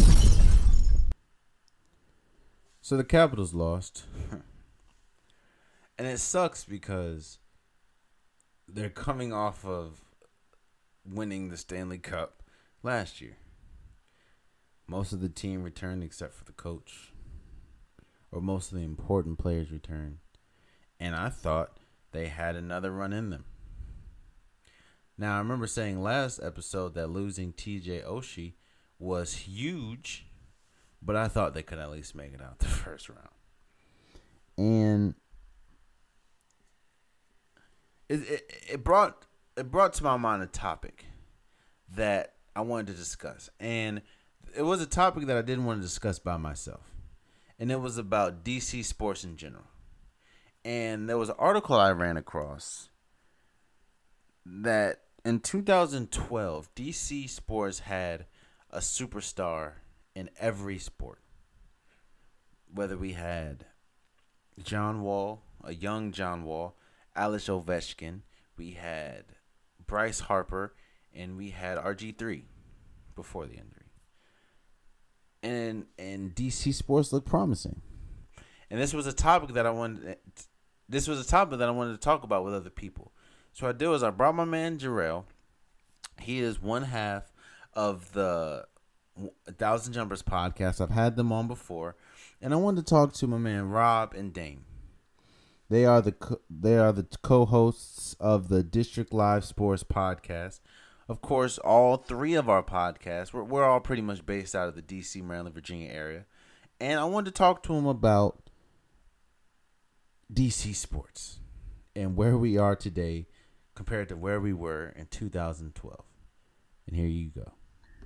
So the Capitals lost. And it sucks because they're coming off of winning the Stanley Cup last year. Most of the team returned except for the coach, or most of the important players returned. And I thought they had another run in them. Now, I remember saying last episode that losing T J Oshie was huge, but I thought they could at least make it out the first round. And it, it, it brought it brought to my mind a topic that I wanted to discuss. And it was a topic that I didn't want to discuss by myself. And it was about D C sports in general. And there was an article I ran across that in two thousand twelve, D C sports had a superstar in every sport. Whether we had John Wall, a young John Wall, Alex Ovechkin, we had Bryce Harper, and we had R G three before the injury. And and D C sports looked promising. And this was a topic that I wanted this was a topic that I wanted to talk about with other people. So what I did was I brought my man Jerrell. He is one half of the Thousand Jumpers podcast. I've had them on before, and I wanted to talk to my man Rob and Dame. They are the co- they are the co-hosts of the District Live Sports podcast. Of course, all three of our podcasts, we're we're all pretty much based out of the D C, Maryland, Virginia area, and I wanted to talk to him about D C sports and where we are today compared to where we were in two thousand twelve. And here you go.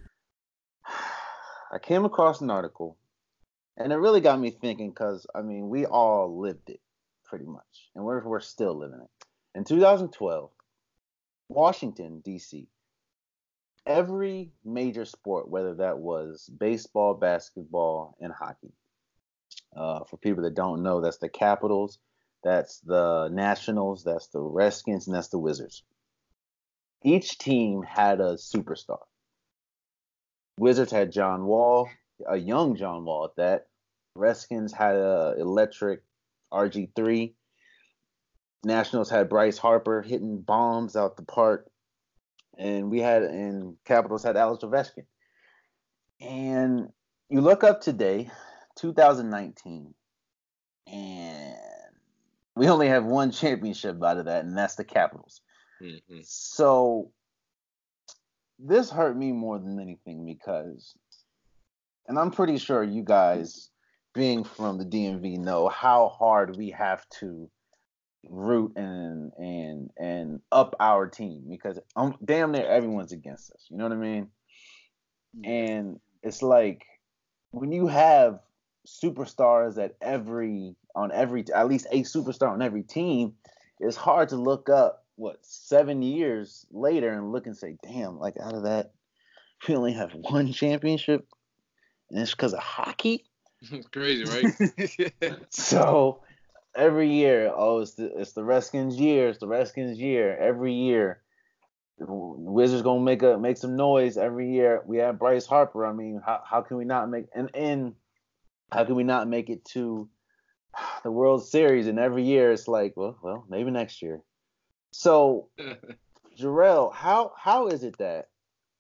I came across an article, and it really got me thinking because, I mean, we all lived it pretty much, and we're, we're still living it. In two thousand twelve, Washington, D C, every major sport, whether that was baseball, basketball, and hockey. Uh, for people that don't know, that's the Capitals, that's the Nationals, that's the Redskins, and that's the Wizards. Each team had a superstar. Wizards had John Wall, a young John Wall at that. Redskins had a electric R G three. Nationals had Bryce Harper hitting bombs out the park. And we had, and Capitals had Alex Ovechkin. And you look up today, two thousand nineteen, and we only have one championship out of that, and that's the Capitals. Mm-hmm. So this hurt me more than anything because, and I'm pretty sure you guys, being from the D M V, know how hard we have to root and and and up our team because um, damn near everyone's against us. You know what I mean? And it's like when you have superstars at every on every at least a superstar on every team, it's hard to look up what seven years later and look and say, damn, like out of that, we only have one championship, and it's because of hockey. It's crazy, right? So every year, oh, it's the it's the Redskins year, it's the Redskins year. Every year, the Wizards gonna make a make some noise. Every year, we have Bryce Harper. I mean, how how can we not make and and how can we not make it to the World Series? And every year, it's like, well, well, maybe next year. So, Jerrell, how how is it that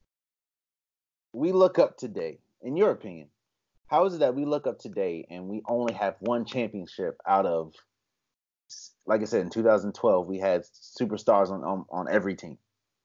we look up today, in your opinion, how is it that we look up today and we only have one championship out of, like I said, in two thousand twelve, we had superstars on on, on every team?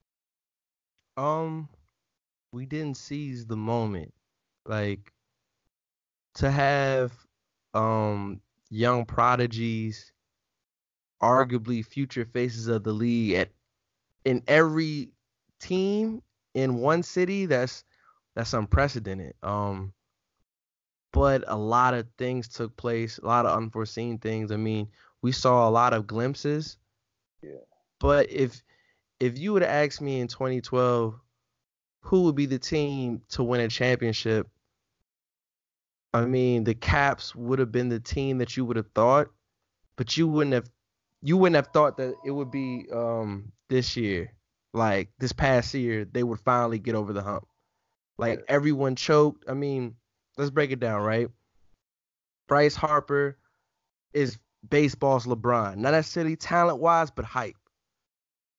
Um, we didn't seize the moment. Like, to have um young prodigies, arguably future faces of the league at in every team in one city, that's that's unprecedented. Um, but a lot of things took place, a lot of unforeseen things. I mean, we saw a lot of glimpses. Yeah. But if if you would have asked me in twenty twelve who would be the team to win a championship, I mean, the Caps would have been the team that you would have thought, but you wouldn't have you wouldn't have thought that it would be um this year. Like this past year, they would finally get over the hump. Like everyone choked. I mean, let's break it down, right? Bryce Harper is baseball's LeBron. Not necessarily talent-wise, but hype.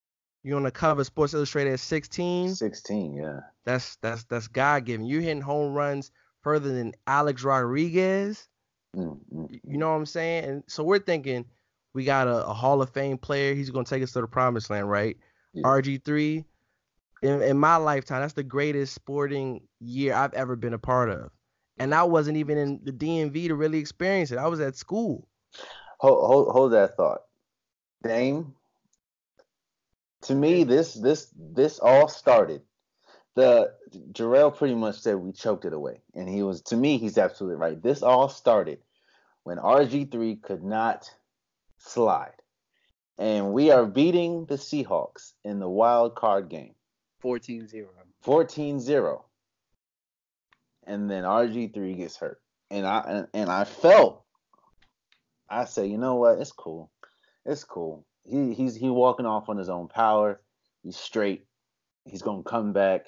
You on the cover of Sports Illustrated at sixteen. sixteen, yeah. That's that's that's God given. You're hitting home runs further than Alex Rodriguez. Mm-hmm. You know what I'm saying? And so we're thinking we got a, a Hall of Fame player. He's gonna take us to the promised land, right? Yeah. R G three. In, in my lifetime, that's the greatest sporting year I've ever been a part of. And I wasn't even in the D M V to really experience it. I was at school. Hold, hold, hold that thought. Dame, to me, this this this all started. The Jerrell pretty much said we choked it away. And he was, to me, he's absolutely right. This all started when R G three could not slide. And we are beating the Seahawks in the wild card game. fourteen zero. fourteen zero. And then R G three gets hurt. And I and, and I felt, I say, you know what? It's cool. It's cool. He he's he walking off on his own power. He's straight. He's gonna come back.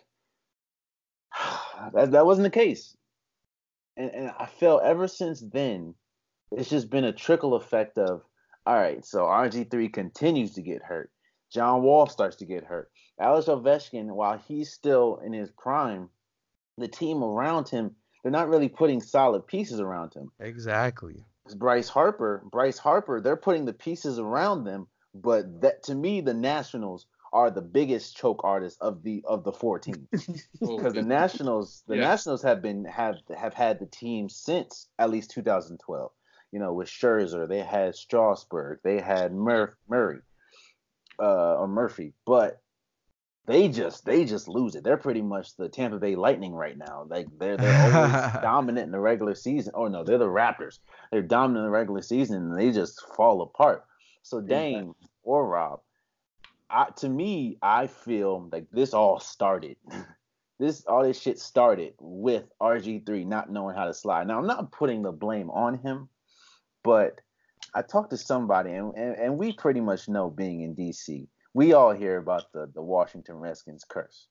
that that wasn't the case. And and I felt ever since then, it's just been a trickle effect of, all right, so R G three continues to get hurt. John Wall starts to get hurt. Alex Ovechkin, while he's still in his prime, the team around him, they're not really putting solid pieces around him. Exactly. Bryce Harper, Bryce Harper, they're putting the pieces around them, but that to me, the Nationals are the biggest choke artists of the of the four teams. Because the Nationals, the Yeah. Nationals have been have have had the team since at least two thousand twelve. You know, with Scherzer, they had Strasburg, they had Mur- Murray, uh, or Murphy, but they just they just lose it. They're pretty much the Tampa Bay Lightning right now. Like they're they're always dominant in the regular season. Oh no, they're the Raptors. They're dominant in the regular season and they just fall apart. So Dame or Rob, I, to me, I feel like this all started. This all this shit started with R G three not knowing how to slide. Now I'm not putting the blame on him, but I talked to somebody and, and, and we pretty much know, being in D C, we all hear about the, the Washington Redskins curse.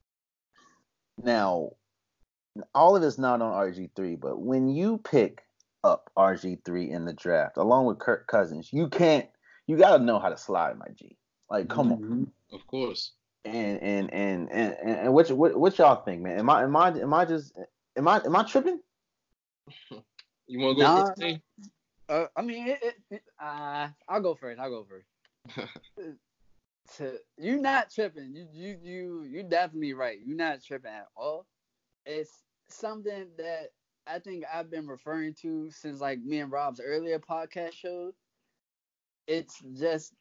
Now, all of it's not on R G three, but when you pick up R G three in the draft, along with Kirk Cousins, you can't, you got to know how to slide, my G. Like, come Mm-hmm. on. Of course. And and and and, and, and what, what what y'all think, man? Am I am I am I just am I am I tripping? You want to go Nah. first, Dame? Uh, I mean, it, it, it, uh, I'll go first. I'll go first. to you not tripping. You you you you definitely right. You're not tripping at all. It's something that I think I've been referring to since like me and Rob's earlier podcast shows. It's just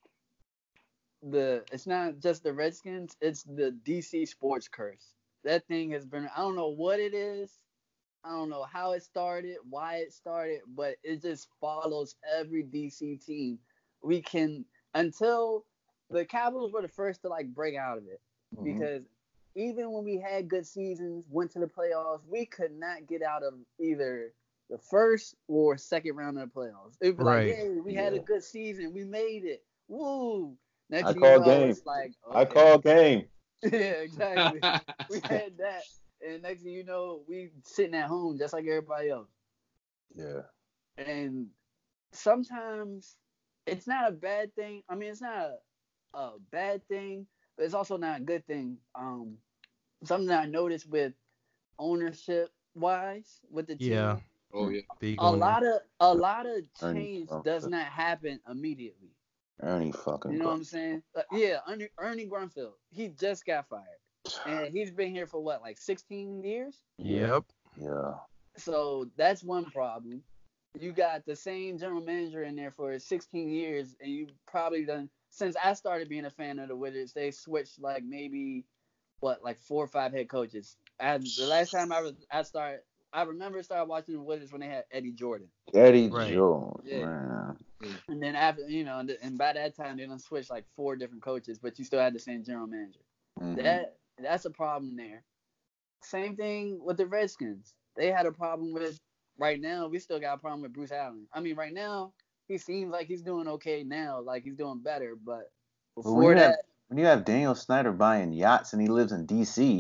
the it's not just the Redskins, it's the D C sports curse. That thing has been, I don't know what it is. I don't know how it started, why it started, but it just follows every D C team. We can, until the Capitals were the first to like break out of it, Mm-hmm. because even when we had good seasons, went to the playoffs, we could not get out of either the first or second round of the playoffs. It was Right. like, hey, we had a Yeah. good season, we made it, woo. Next I thing call you know, game. it's like, I okay. call game. Yeah, exactly. We had that, and next thing you know, we sitting at home just like everybody else. Yeah. And sometimes it's not a bad thing. I mean, it's not a, a bad thing, but it's also not a good thing. Um, something that I noticed with ownership wise with the team, Yeah. Oh yeah. Big a on that. lot of a lot of Ernie change Trump. does not happen immediately. Ernie fucking. You know what I'm saying? Uh, yeah, Ernie, Ernie Grunfeld, he just got fired, and he's been here for what, like sixteen years? Yep. Yeah. So that's one problem. You got the same general manager in there for sixteen years, and you probably done, since I started being a fan of the Wizards, they switched like maybe what, like four or five head coaches. I, the last time I was, I started, I remember started watching the Wizards when they had Eddie Jordan. Eddie Right. Jones, Yeah. man. And then after, you know, and, and by that time they done switched like four different coaches, but you still had the same general manager. Mhm. That that's a problem there. Same thing with the Redskins. They had a problem with, right now, we still got a problem with Bruce Allen. I mean, right now, he seems like he's doing okay now, like he's doing better, but But before when you that, have when you have Daniel Snyder buying yachts and he lives in D C,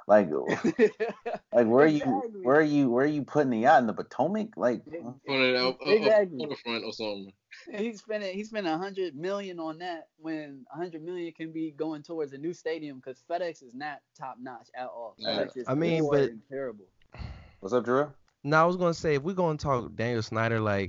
Like, like where are you, Exactly. where are you, where are you putting the yacht in the Potomac? Like, Put it out up, Exactly. up on the front or something. He's spending he's spending a hundred million on that when a hundred million can be going towards a new stadium because FedEx is not top notch at all. Yeah. FedEx is I mean, poor but- and terrible. what's up, Jerrell? Now I was gonna say if we're gonna talk Daniel Snyder, like,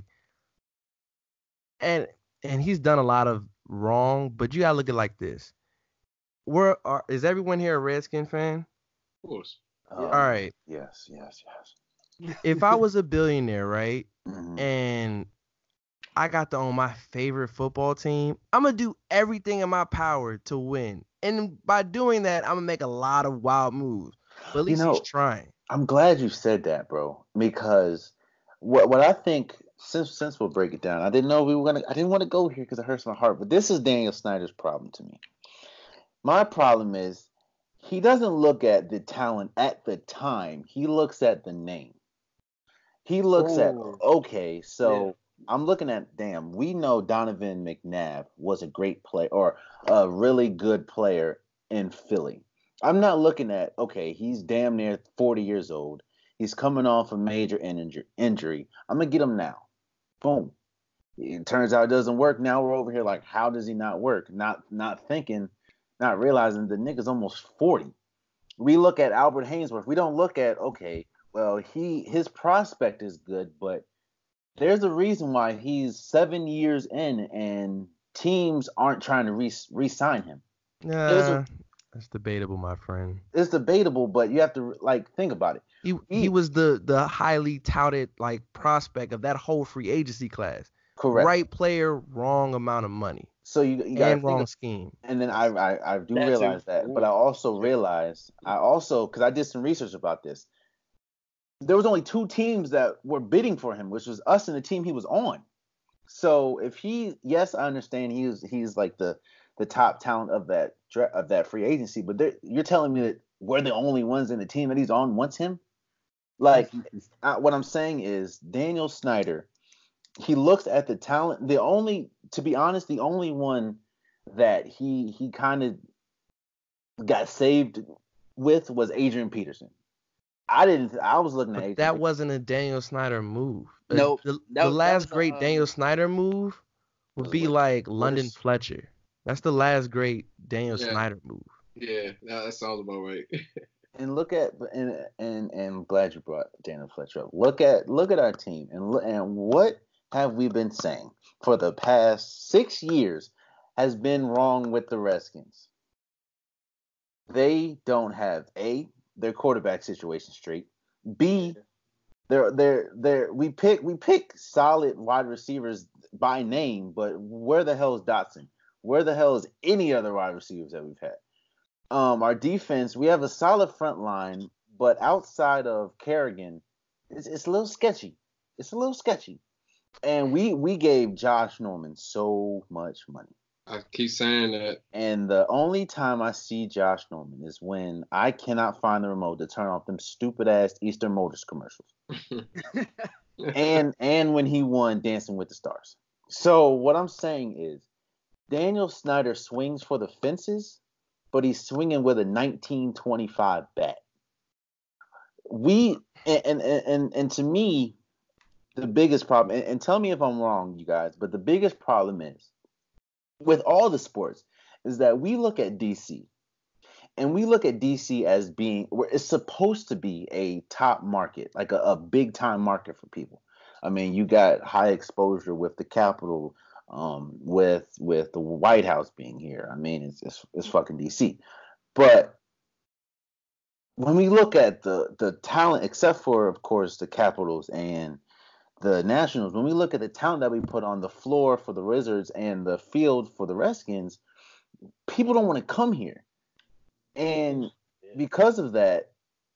and and he's done a lot of wrong, but you gotta look at it like this. We're are, is everyone here a Redskin fan? Of course. Um, All right. Yes, yes, yes. If I was a billionaire, right, Mhm. and I got to own my favorite football team, I'm gonna do everything in my power to win, and by doing that, I'm gonna make a lot of wild moves. But at You least know, he's trying. I'm glad you said that, bro, because what what I think since since we'll break it down, I didn't know we were gonna. I didn't want to go here because it hurts my heart, but this is Daniel Snyder's problem to me. My problem is he doesn't look at the talent at the time. He looks at the name. He looks at Ooh. okay, so I'm looking at damn. We know Donovan McNabb was a great player or a really good player in Philly. I'm not looking at okay. He's damn near forty years old. He's coming off a major injury. Injury. I'm gonna get him now. Boom. It turns out it doesn't work. Now we're over here like, how does he not work? Not not thinking, not realizing the nigga's almost forty. We look at Albert Hainsworth. We don't look at okay. Well, he his prospect is good, but there's a reason why he's seven years in and teams aren't trying to re re-sign him. There's Nah, a- that's debatable, my friend. It's debatable, but you have to like think about it. He He- he was the the highly touted like prospect of that whole free agency class. Correct. Right player, wrong amount of money, So you, you got and to wrong think. scheme. And then I I, I do That too. realize that, but I also realize I also because I did some research about this. There was only two teams that were bidding for him, which was us and the team he was on. So if he, yes, I understand he's he's like the the top talent of that dra- of that free agency, but there- you're telling me that we're the only ones in the team that he's on wants him. Like I, what I'm saying is Daniel Snyder, he looks at the talent. The only, to be honest, the only one that he he kind of got saved with was Adrian Peterson. I didn't. I was looking at But Adrian that Peterson. wasn't a Daniel Snyder move. The- Nope. The, That the was- that last was a, great um, Daniel Snyder move would be like London Willis. Fletcher. That's the last great Daniel Yeah. Snyder move. Yeah, that, that sounds about right. And look at and and and I'm glad you brought Daniel Fletcher up. Look at look at our team and look, and what have we been saying for the past six years has been wrong with the Redskins. They don't have A, their quarterback situation straight. B, they're they're they're we pick we pick solid wide receivers by name, but where the hell is Dotson? Where the hell is any other wide receivers that we've had? Um, our defense, we have a solid front line, but outside of Kerrigan, it's, it's a little sketchy. It's a little sketchy. And we we gave Josh Norman so much money. I keep saying that. And the only time I see Josh Norman is when I cannot find the remote to turn off them stupid ass Eastern Motors commercials. and and when he won Dancing with the Stars. So what I'm saying is Daniel Snyder swings for the fences, but he's swinging with a nineteen twenty-five bat. We and and and, and to me, the biggest problem, and, and tell me if I'm wrong, you guys, but the biggest problem is with all the sports is that we look at D C and we look at D C as being where it's supposed to be a top market, like a, a big time market for people. I mean, you got high exposure with the Capitol, um, with with the White House being here. I mean, it's it's, it's fucking D C. But when we look at the the talent, except for of course the Capitals and the Nationals, when we look at the talent that we put on the floor for the Wizards and the field for the Redskins, people don't want to come here. And because of that,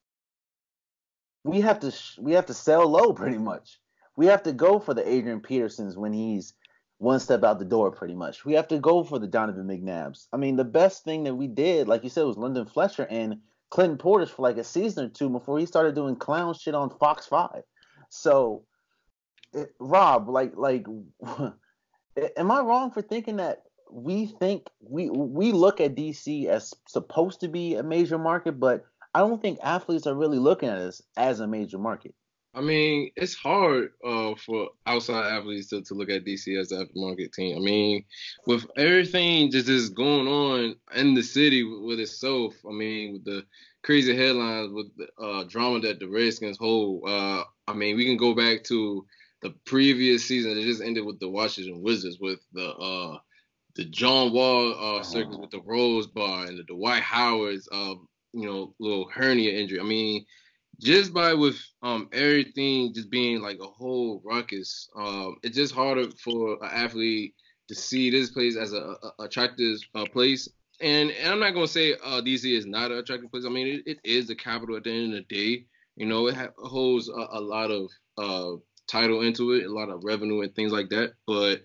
we have to sh- we have to sell low pretty much. We have to go for the Adrian Petersons when he's one step out the door pretty much. We have to go for the Donovan McNabbs. I mean, the best thing that we did, like you said, was Lyndon Fletcher and Clinton Portis for like a season or two before he started doing clown shit on Fox five. So It, Rob, like, like, am I wrong for thinking that we think we we look at D C as supposed to be a major market, but I don't think athletes are really looking at us as a major market. I mean, it's hard uh, for outside athletes to, to look at D C as the aftermarket team. I mean, with everything just, just going on in the city with itself, I mean, with the crazy headlines, with the uh, drama that the Redskins hold, uh, I mean, we can go back to the previous season that just ended with the Washington Wizards, with the uh, the John Wall uh, circus with the Rose Bar and the Dwight Howard's, uh, you know, little hernia injury. I mean, just by with um everything just being like a whole ruckus, um, it's just harder for an athlete to see this place as a, a attractive uh, place. And, and I'm not gonna say uh, D C is not an attractive place. I mean, it, it is the capital at the end of the day. You know, it ha- holds a, a lot of uh, title into it, a lot of revenue and things like that. But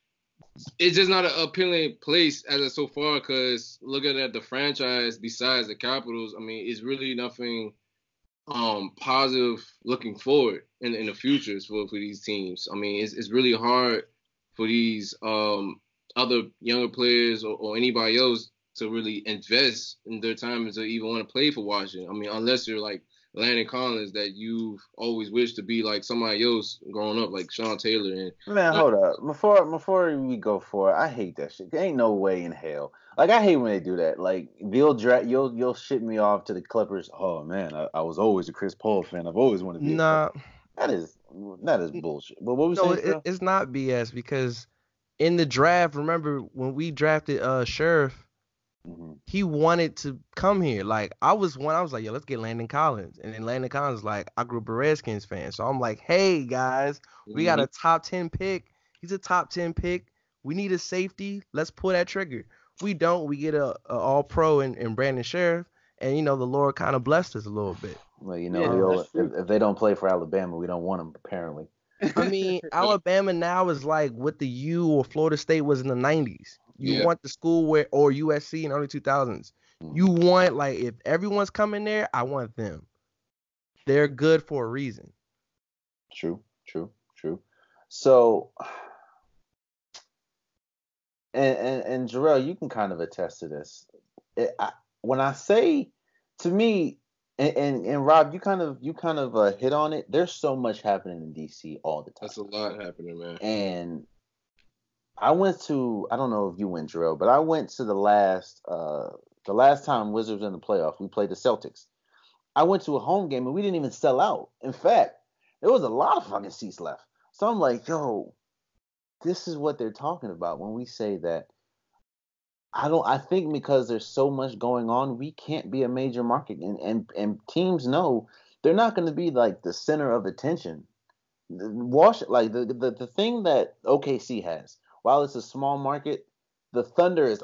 it's just not an appealing place as of so far. Because looking at the franchise, besides the Capitals, I mean, it's really nothing um positive looking forward in in the futures for, for these teams. I mean, it's it's really hard for these um other younger players or, or anybody else to really invest in their time and to even want to play for Washington. I mean, unless you're like Landon Collins, that you've always wished to be like somebody else growing up, like Sean Taylor. And Man, hold up. Before before we go for it, I hate that shit. There ain't no way in hell. Like, I hate when they do that. Like, you'll dra- you'll you'll ship me off to the Clippers. Oh man, I, I was always a Chris Paul fan. I've always wanted to be. Nah, A that is that is bullshit. But what we no, saying, it, Phil? it's not B S because in the draft, remember when we drafted uh Sheriff, Mm-hmm. he wanted to come here. Like I was one, I was like, yo, let's get Landon Collins. And then Landon Collins was like, I grew up a Redskins fan. So I'm like, hey guys, we got a top ten pick. He's a top ten pick. We need a safety. Let's pull that trigger. We don't, we get a, a all pro in, in Brandon Sheriff. And you know, the Lord kind of blessed us a little bit. Well, you know, Yeah, we all, that's if, true. if they don't play for Alabama, we don't want them. Apparently. I mean, Alabama now is like what the U or Florida State was in the nineties. You Yeah. want the school where, or U S C in the early two thousands. You want, like, if everyone's coming there, I want them. They're good for a reason. True, true, true. So, and and, and Jerrell, you can kind of attest to this. It, I, when I say, to me, and, and and Rob, you kind of you kind of uh, hit on it. There's so much happening in D C all the time. That's a lot happening, man. And I went to, I don't know if you went, Jerrell, but I went to the last uh the last time Wizards in the playoff. We played the Celtics. I went to a home game and we didn't even sell out. In fact, there was a lot of fucking seats left. So I'm like, yo, this is what they're talking about when we say that. I don't. I think because there's so much going on, we can't be a major market, and and, and teams know they're not going to be like the center of attention. Wash like the, the the thing that O K C has, while it's a small market, the Thunder is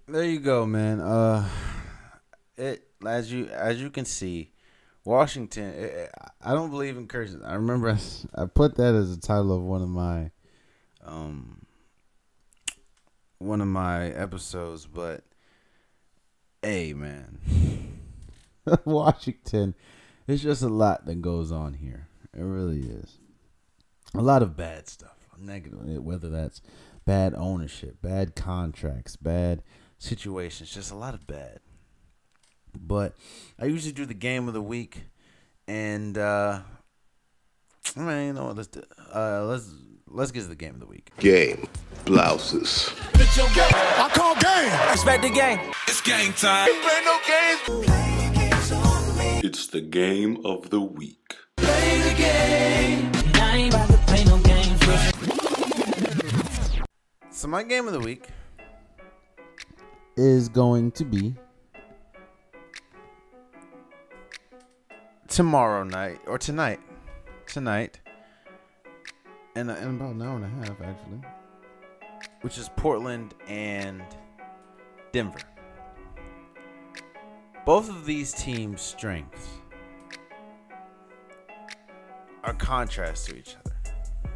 There you go, man. Uh, it as you as you can see, Washington. It, I don't believe in curses. I remember I, I put that as the title of one of my um one of my episodes, but hey, man, Washington. It's just a lot that goes on here. It really is. A lot of bad stuff, negative, whether that's bad ownership, bad contracts, bad situations, just a lot of bad. But I usually do the game of the week, and uh, I mean, you know what? Let's do, uh, let's let's get to the game of the week. Game blouses. I call game. Expect the game. It's game time. Play no games. It's the game of the week. Play the game. I ain't about to play no games. So my game of the week is going to be tomorrow night or tonight, tonight, and in about an hour and a half actually, which is Portland and Denver. Both of these teams' strengths are contrasts to each other.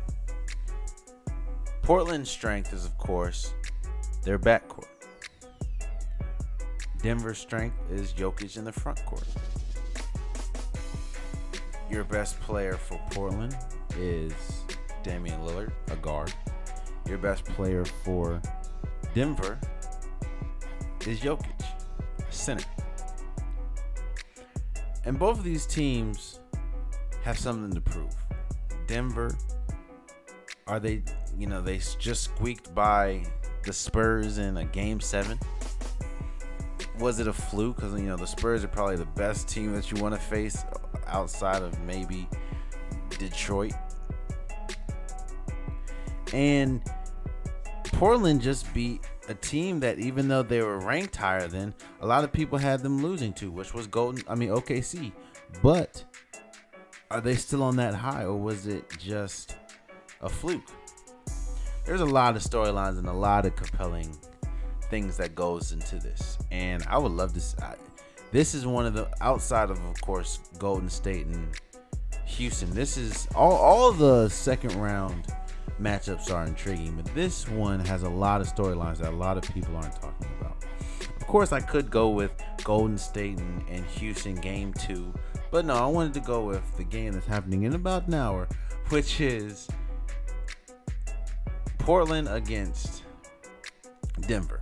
Portland's strength is, of course, their backcourt. Denver's strength is Jokic in the front court. Your best player for Portland is Damian Lillard, a guard. Your best player for Denver is Jokic, a center. And both of these teams have something to prove. Denver, are they, you know, they just squeaked by the Spurs in a game seven. Was it a fluke? Because, you know, the Spurs are probably the best team that you want to face outside of maybe Detroit. And Portland just beat a team that, even though they were ranked higher than, a lot of people had them losing to, which was Golden, I mean, O K C. But are they still on that high, or was it just a fluke? There's a lot of storylines and a lot of compelling things that goes into this, and I would love to. I, this is one of the, outside of, of course, Golden State and Houston. This is all. All the second round matchups are intriguing, but this one has a lot of storylines that a lot of people aren't talking about. Of course, I could go with Golden State and, and Houston game two, but no, I wanted to go with the game that's happening in about an hour, which is Portland against Denver.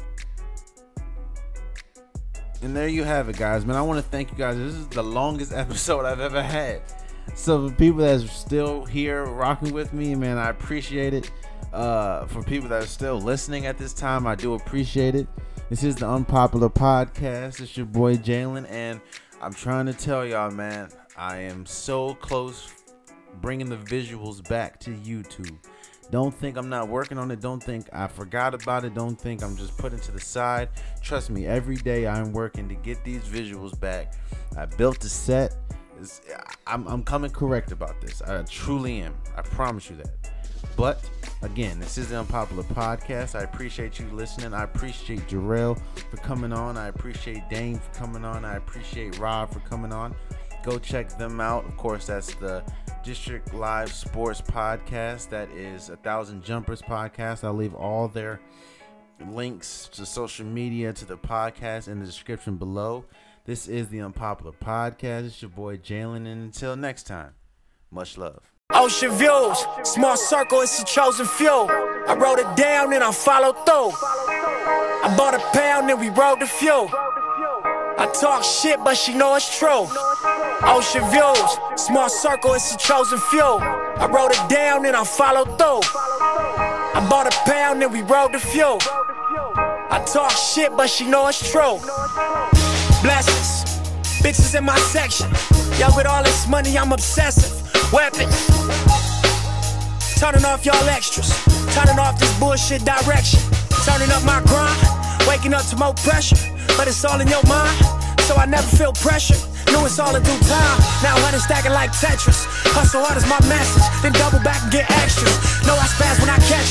And there you have it, guys. Man, I want to thank you guys. This is the longest episode I've ever had. So for people that's still here rocking with me, man, I appreciate it. Uh, for people that are still listening at this time, I do appreciate it. This is the Unpopular Podcast. It's your boy Jalen, and I'm trying to tell y'all, man, I am so close bringing the visuals back to YouTube. Don't think I'm not working on it. Don't think I forgot about it. Don't think I'm just putting it to the side. Trust me, every day I'm working to get these visuals back. I built a set. It's, I'm, I'm coming correct about this. I truly am. I promise you that. But again, this is the Unpopular Podcast. I appreciate you listening. I appreciate Jerrell for coming on. I appreciate Dane for coming on. I appreciate Rob for coming on. Go check them out. Of course, that's the District Live Sports Podcast. That is a Thousand Jumpers Podcast. I'll leave all their links to social media, to the podcast in the description below. This is the Unpopular Podcast. It's your boy Jalen, and until next time, much love. Ocean views, small circle, it's a chosen few. I wrote it down and I followed through. I bought a pound and we rode the few. I talk shit, but she know it's true. Ocean views, small circle, it's a chosen few. I wrote it down and I followed through. I bought a pound and we rode the few. I talk shit, but she know it's true. Blessings, bitches in my section. Y'all with all this money, I'm obsessive. Weapons, turning off y'all extras. Turning off this bullshit direction. Turning up my grind, waking up to more pressure. But it's all in your mind, so I never feel pressure. Knew it's all in due time, now honey stacking like Tetris. Hustle hard is my message, then double back and get extras. Know I spaz when I catch it,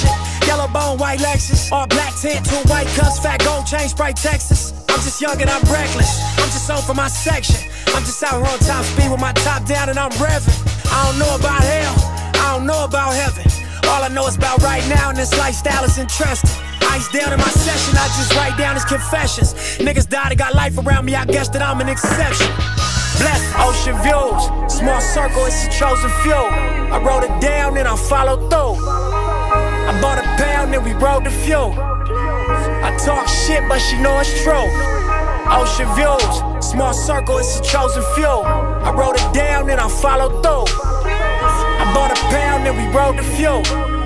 Yellow bone, white Lexus. All black tint, two white cups, fat gold chain, Sprite, Texas. I'm just young and I'm reckless. I'm just on for my section. I'm just out here on top speed with my top down and I'm revving. I don't know about hell, I don't know about heaven. All I know is about right now and this lifestyle is interesting. Ice down in my session, I just write down his confessions. Niggas died and got life around me, I guess that I'm an exception. Blessed ocean views, small circle, it's a chosen few. I wrote it down and I followed through. I bought a pound and we rode the fuel. I talk shit, but she know it's true. Ocean views, small circle, it's a chosen few. I wrote it down and I followed through. I bought a pound and we rode the fuel.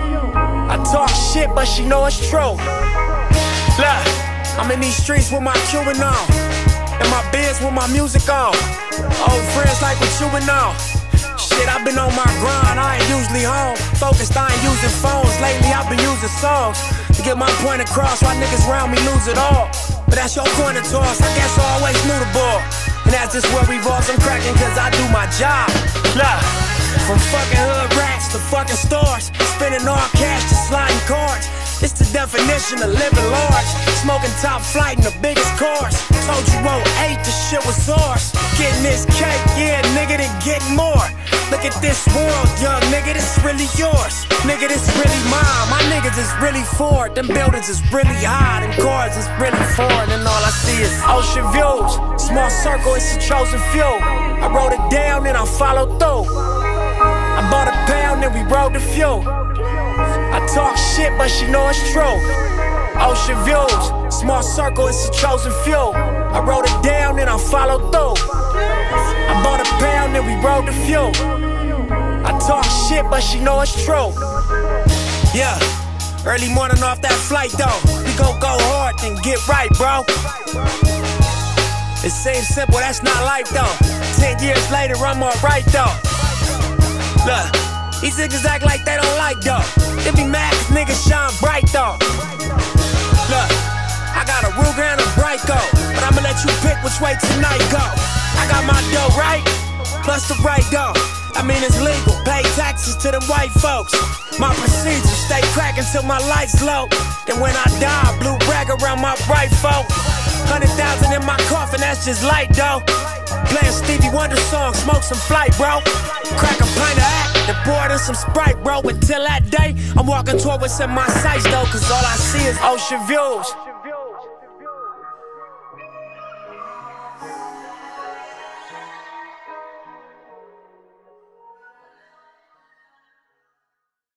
I talk shit, but she know it's true. Look, I'm in these streets with my Cuban on, and my biz with my music on. Old friends like what you been on. Shit, I've been on my grind, I ain't usually home. Focused, I ain't using phones. Lately, I've been using songs to get my point across. Why niggas around me lose it all? But that's your coin to toss, I guess I always knew the ball. And that's just where revolves, I'm cracking cause I do my job. Look, from fucking hood rats to fucking stores, spending all cash to sliding cards. It's the definition of living large. Smoking top flight in the biggest cars. Told you oh eight, the shit was ours. Getting this cake, yeah, nigga, then getting more. Look at this world, young nigga, this really yours. Nigga, this really mine. My niggas is really Ford. Them buildings is really high. Them cars is really foreign. And all I see is ocean views. Small circle, it's a chosen few. I wrote it down and I followed through. I bought a pound and we rode the fuel. I talk shit, but she know it's true. Ocean views, small circle, it's a chosen few. I wrote it down and I followed through. I bought a pound and we rode the fuel. I talk shit, but she know it's true. Yeah, early morning off that flight though. We gon' go hard, then get right, bro. It seems simple, that's not life though. Ten years later, I'm alright though. Look, these niggas act like they don't like though. They be mad cause niggas shine bright though. Look, I got a real grand and bright go, but I'ma let you pick which way tonight go. I got my dough right, plus the right dough. I mean it's legal, pay taxes to them white folks. My procedure, stay crackin' till my lights low. Then when I die, blue rag around my bright folk. Hundred thousand in my coffin, that's just light though. Playing Stevie Wonder songs, smoke some flight, bro. Crack a pint of act, then pour it in some Sprite, bro. Until that day, I'm walking toward what's in my sights, though. Cause all I see is ocean views.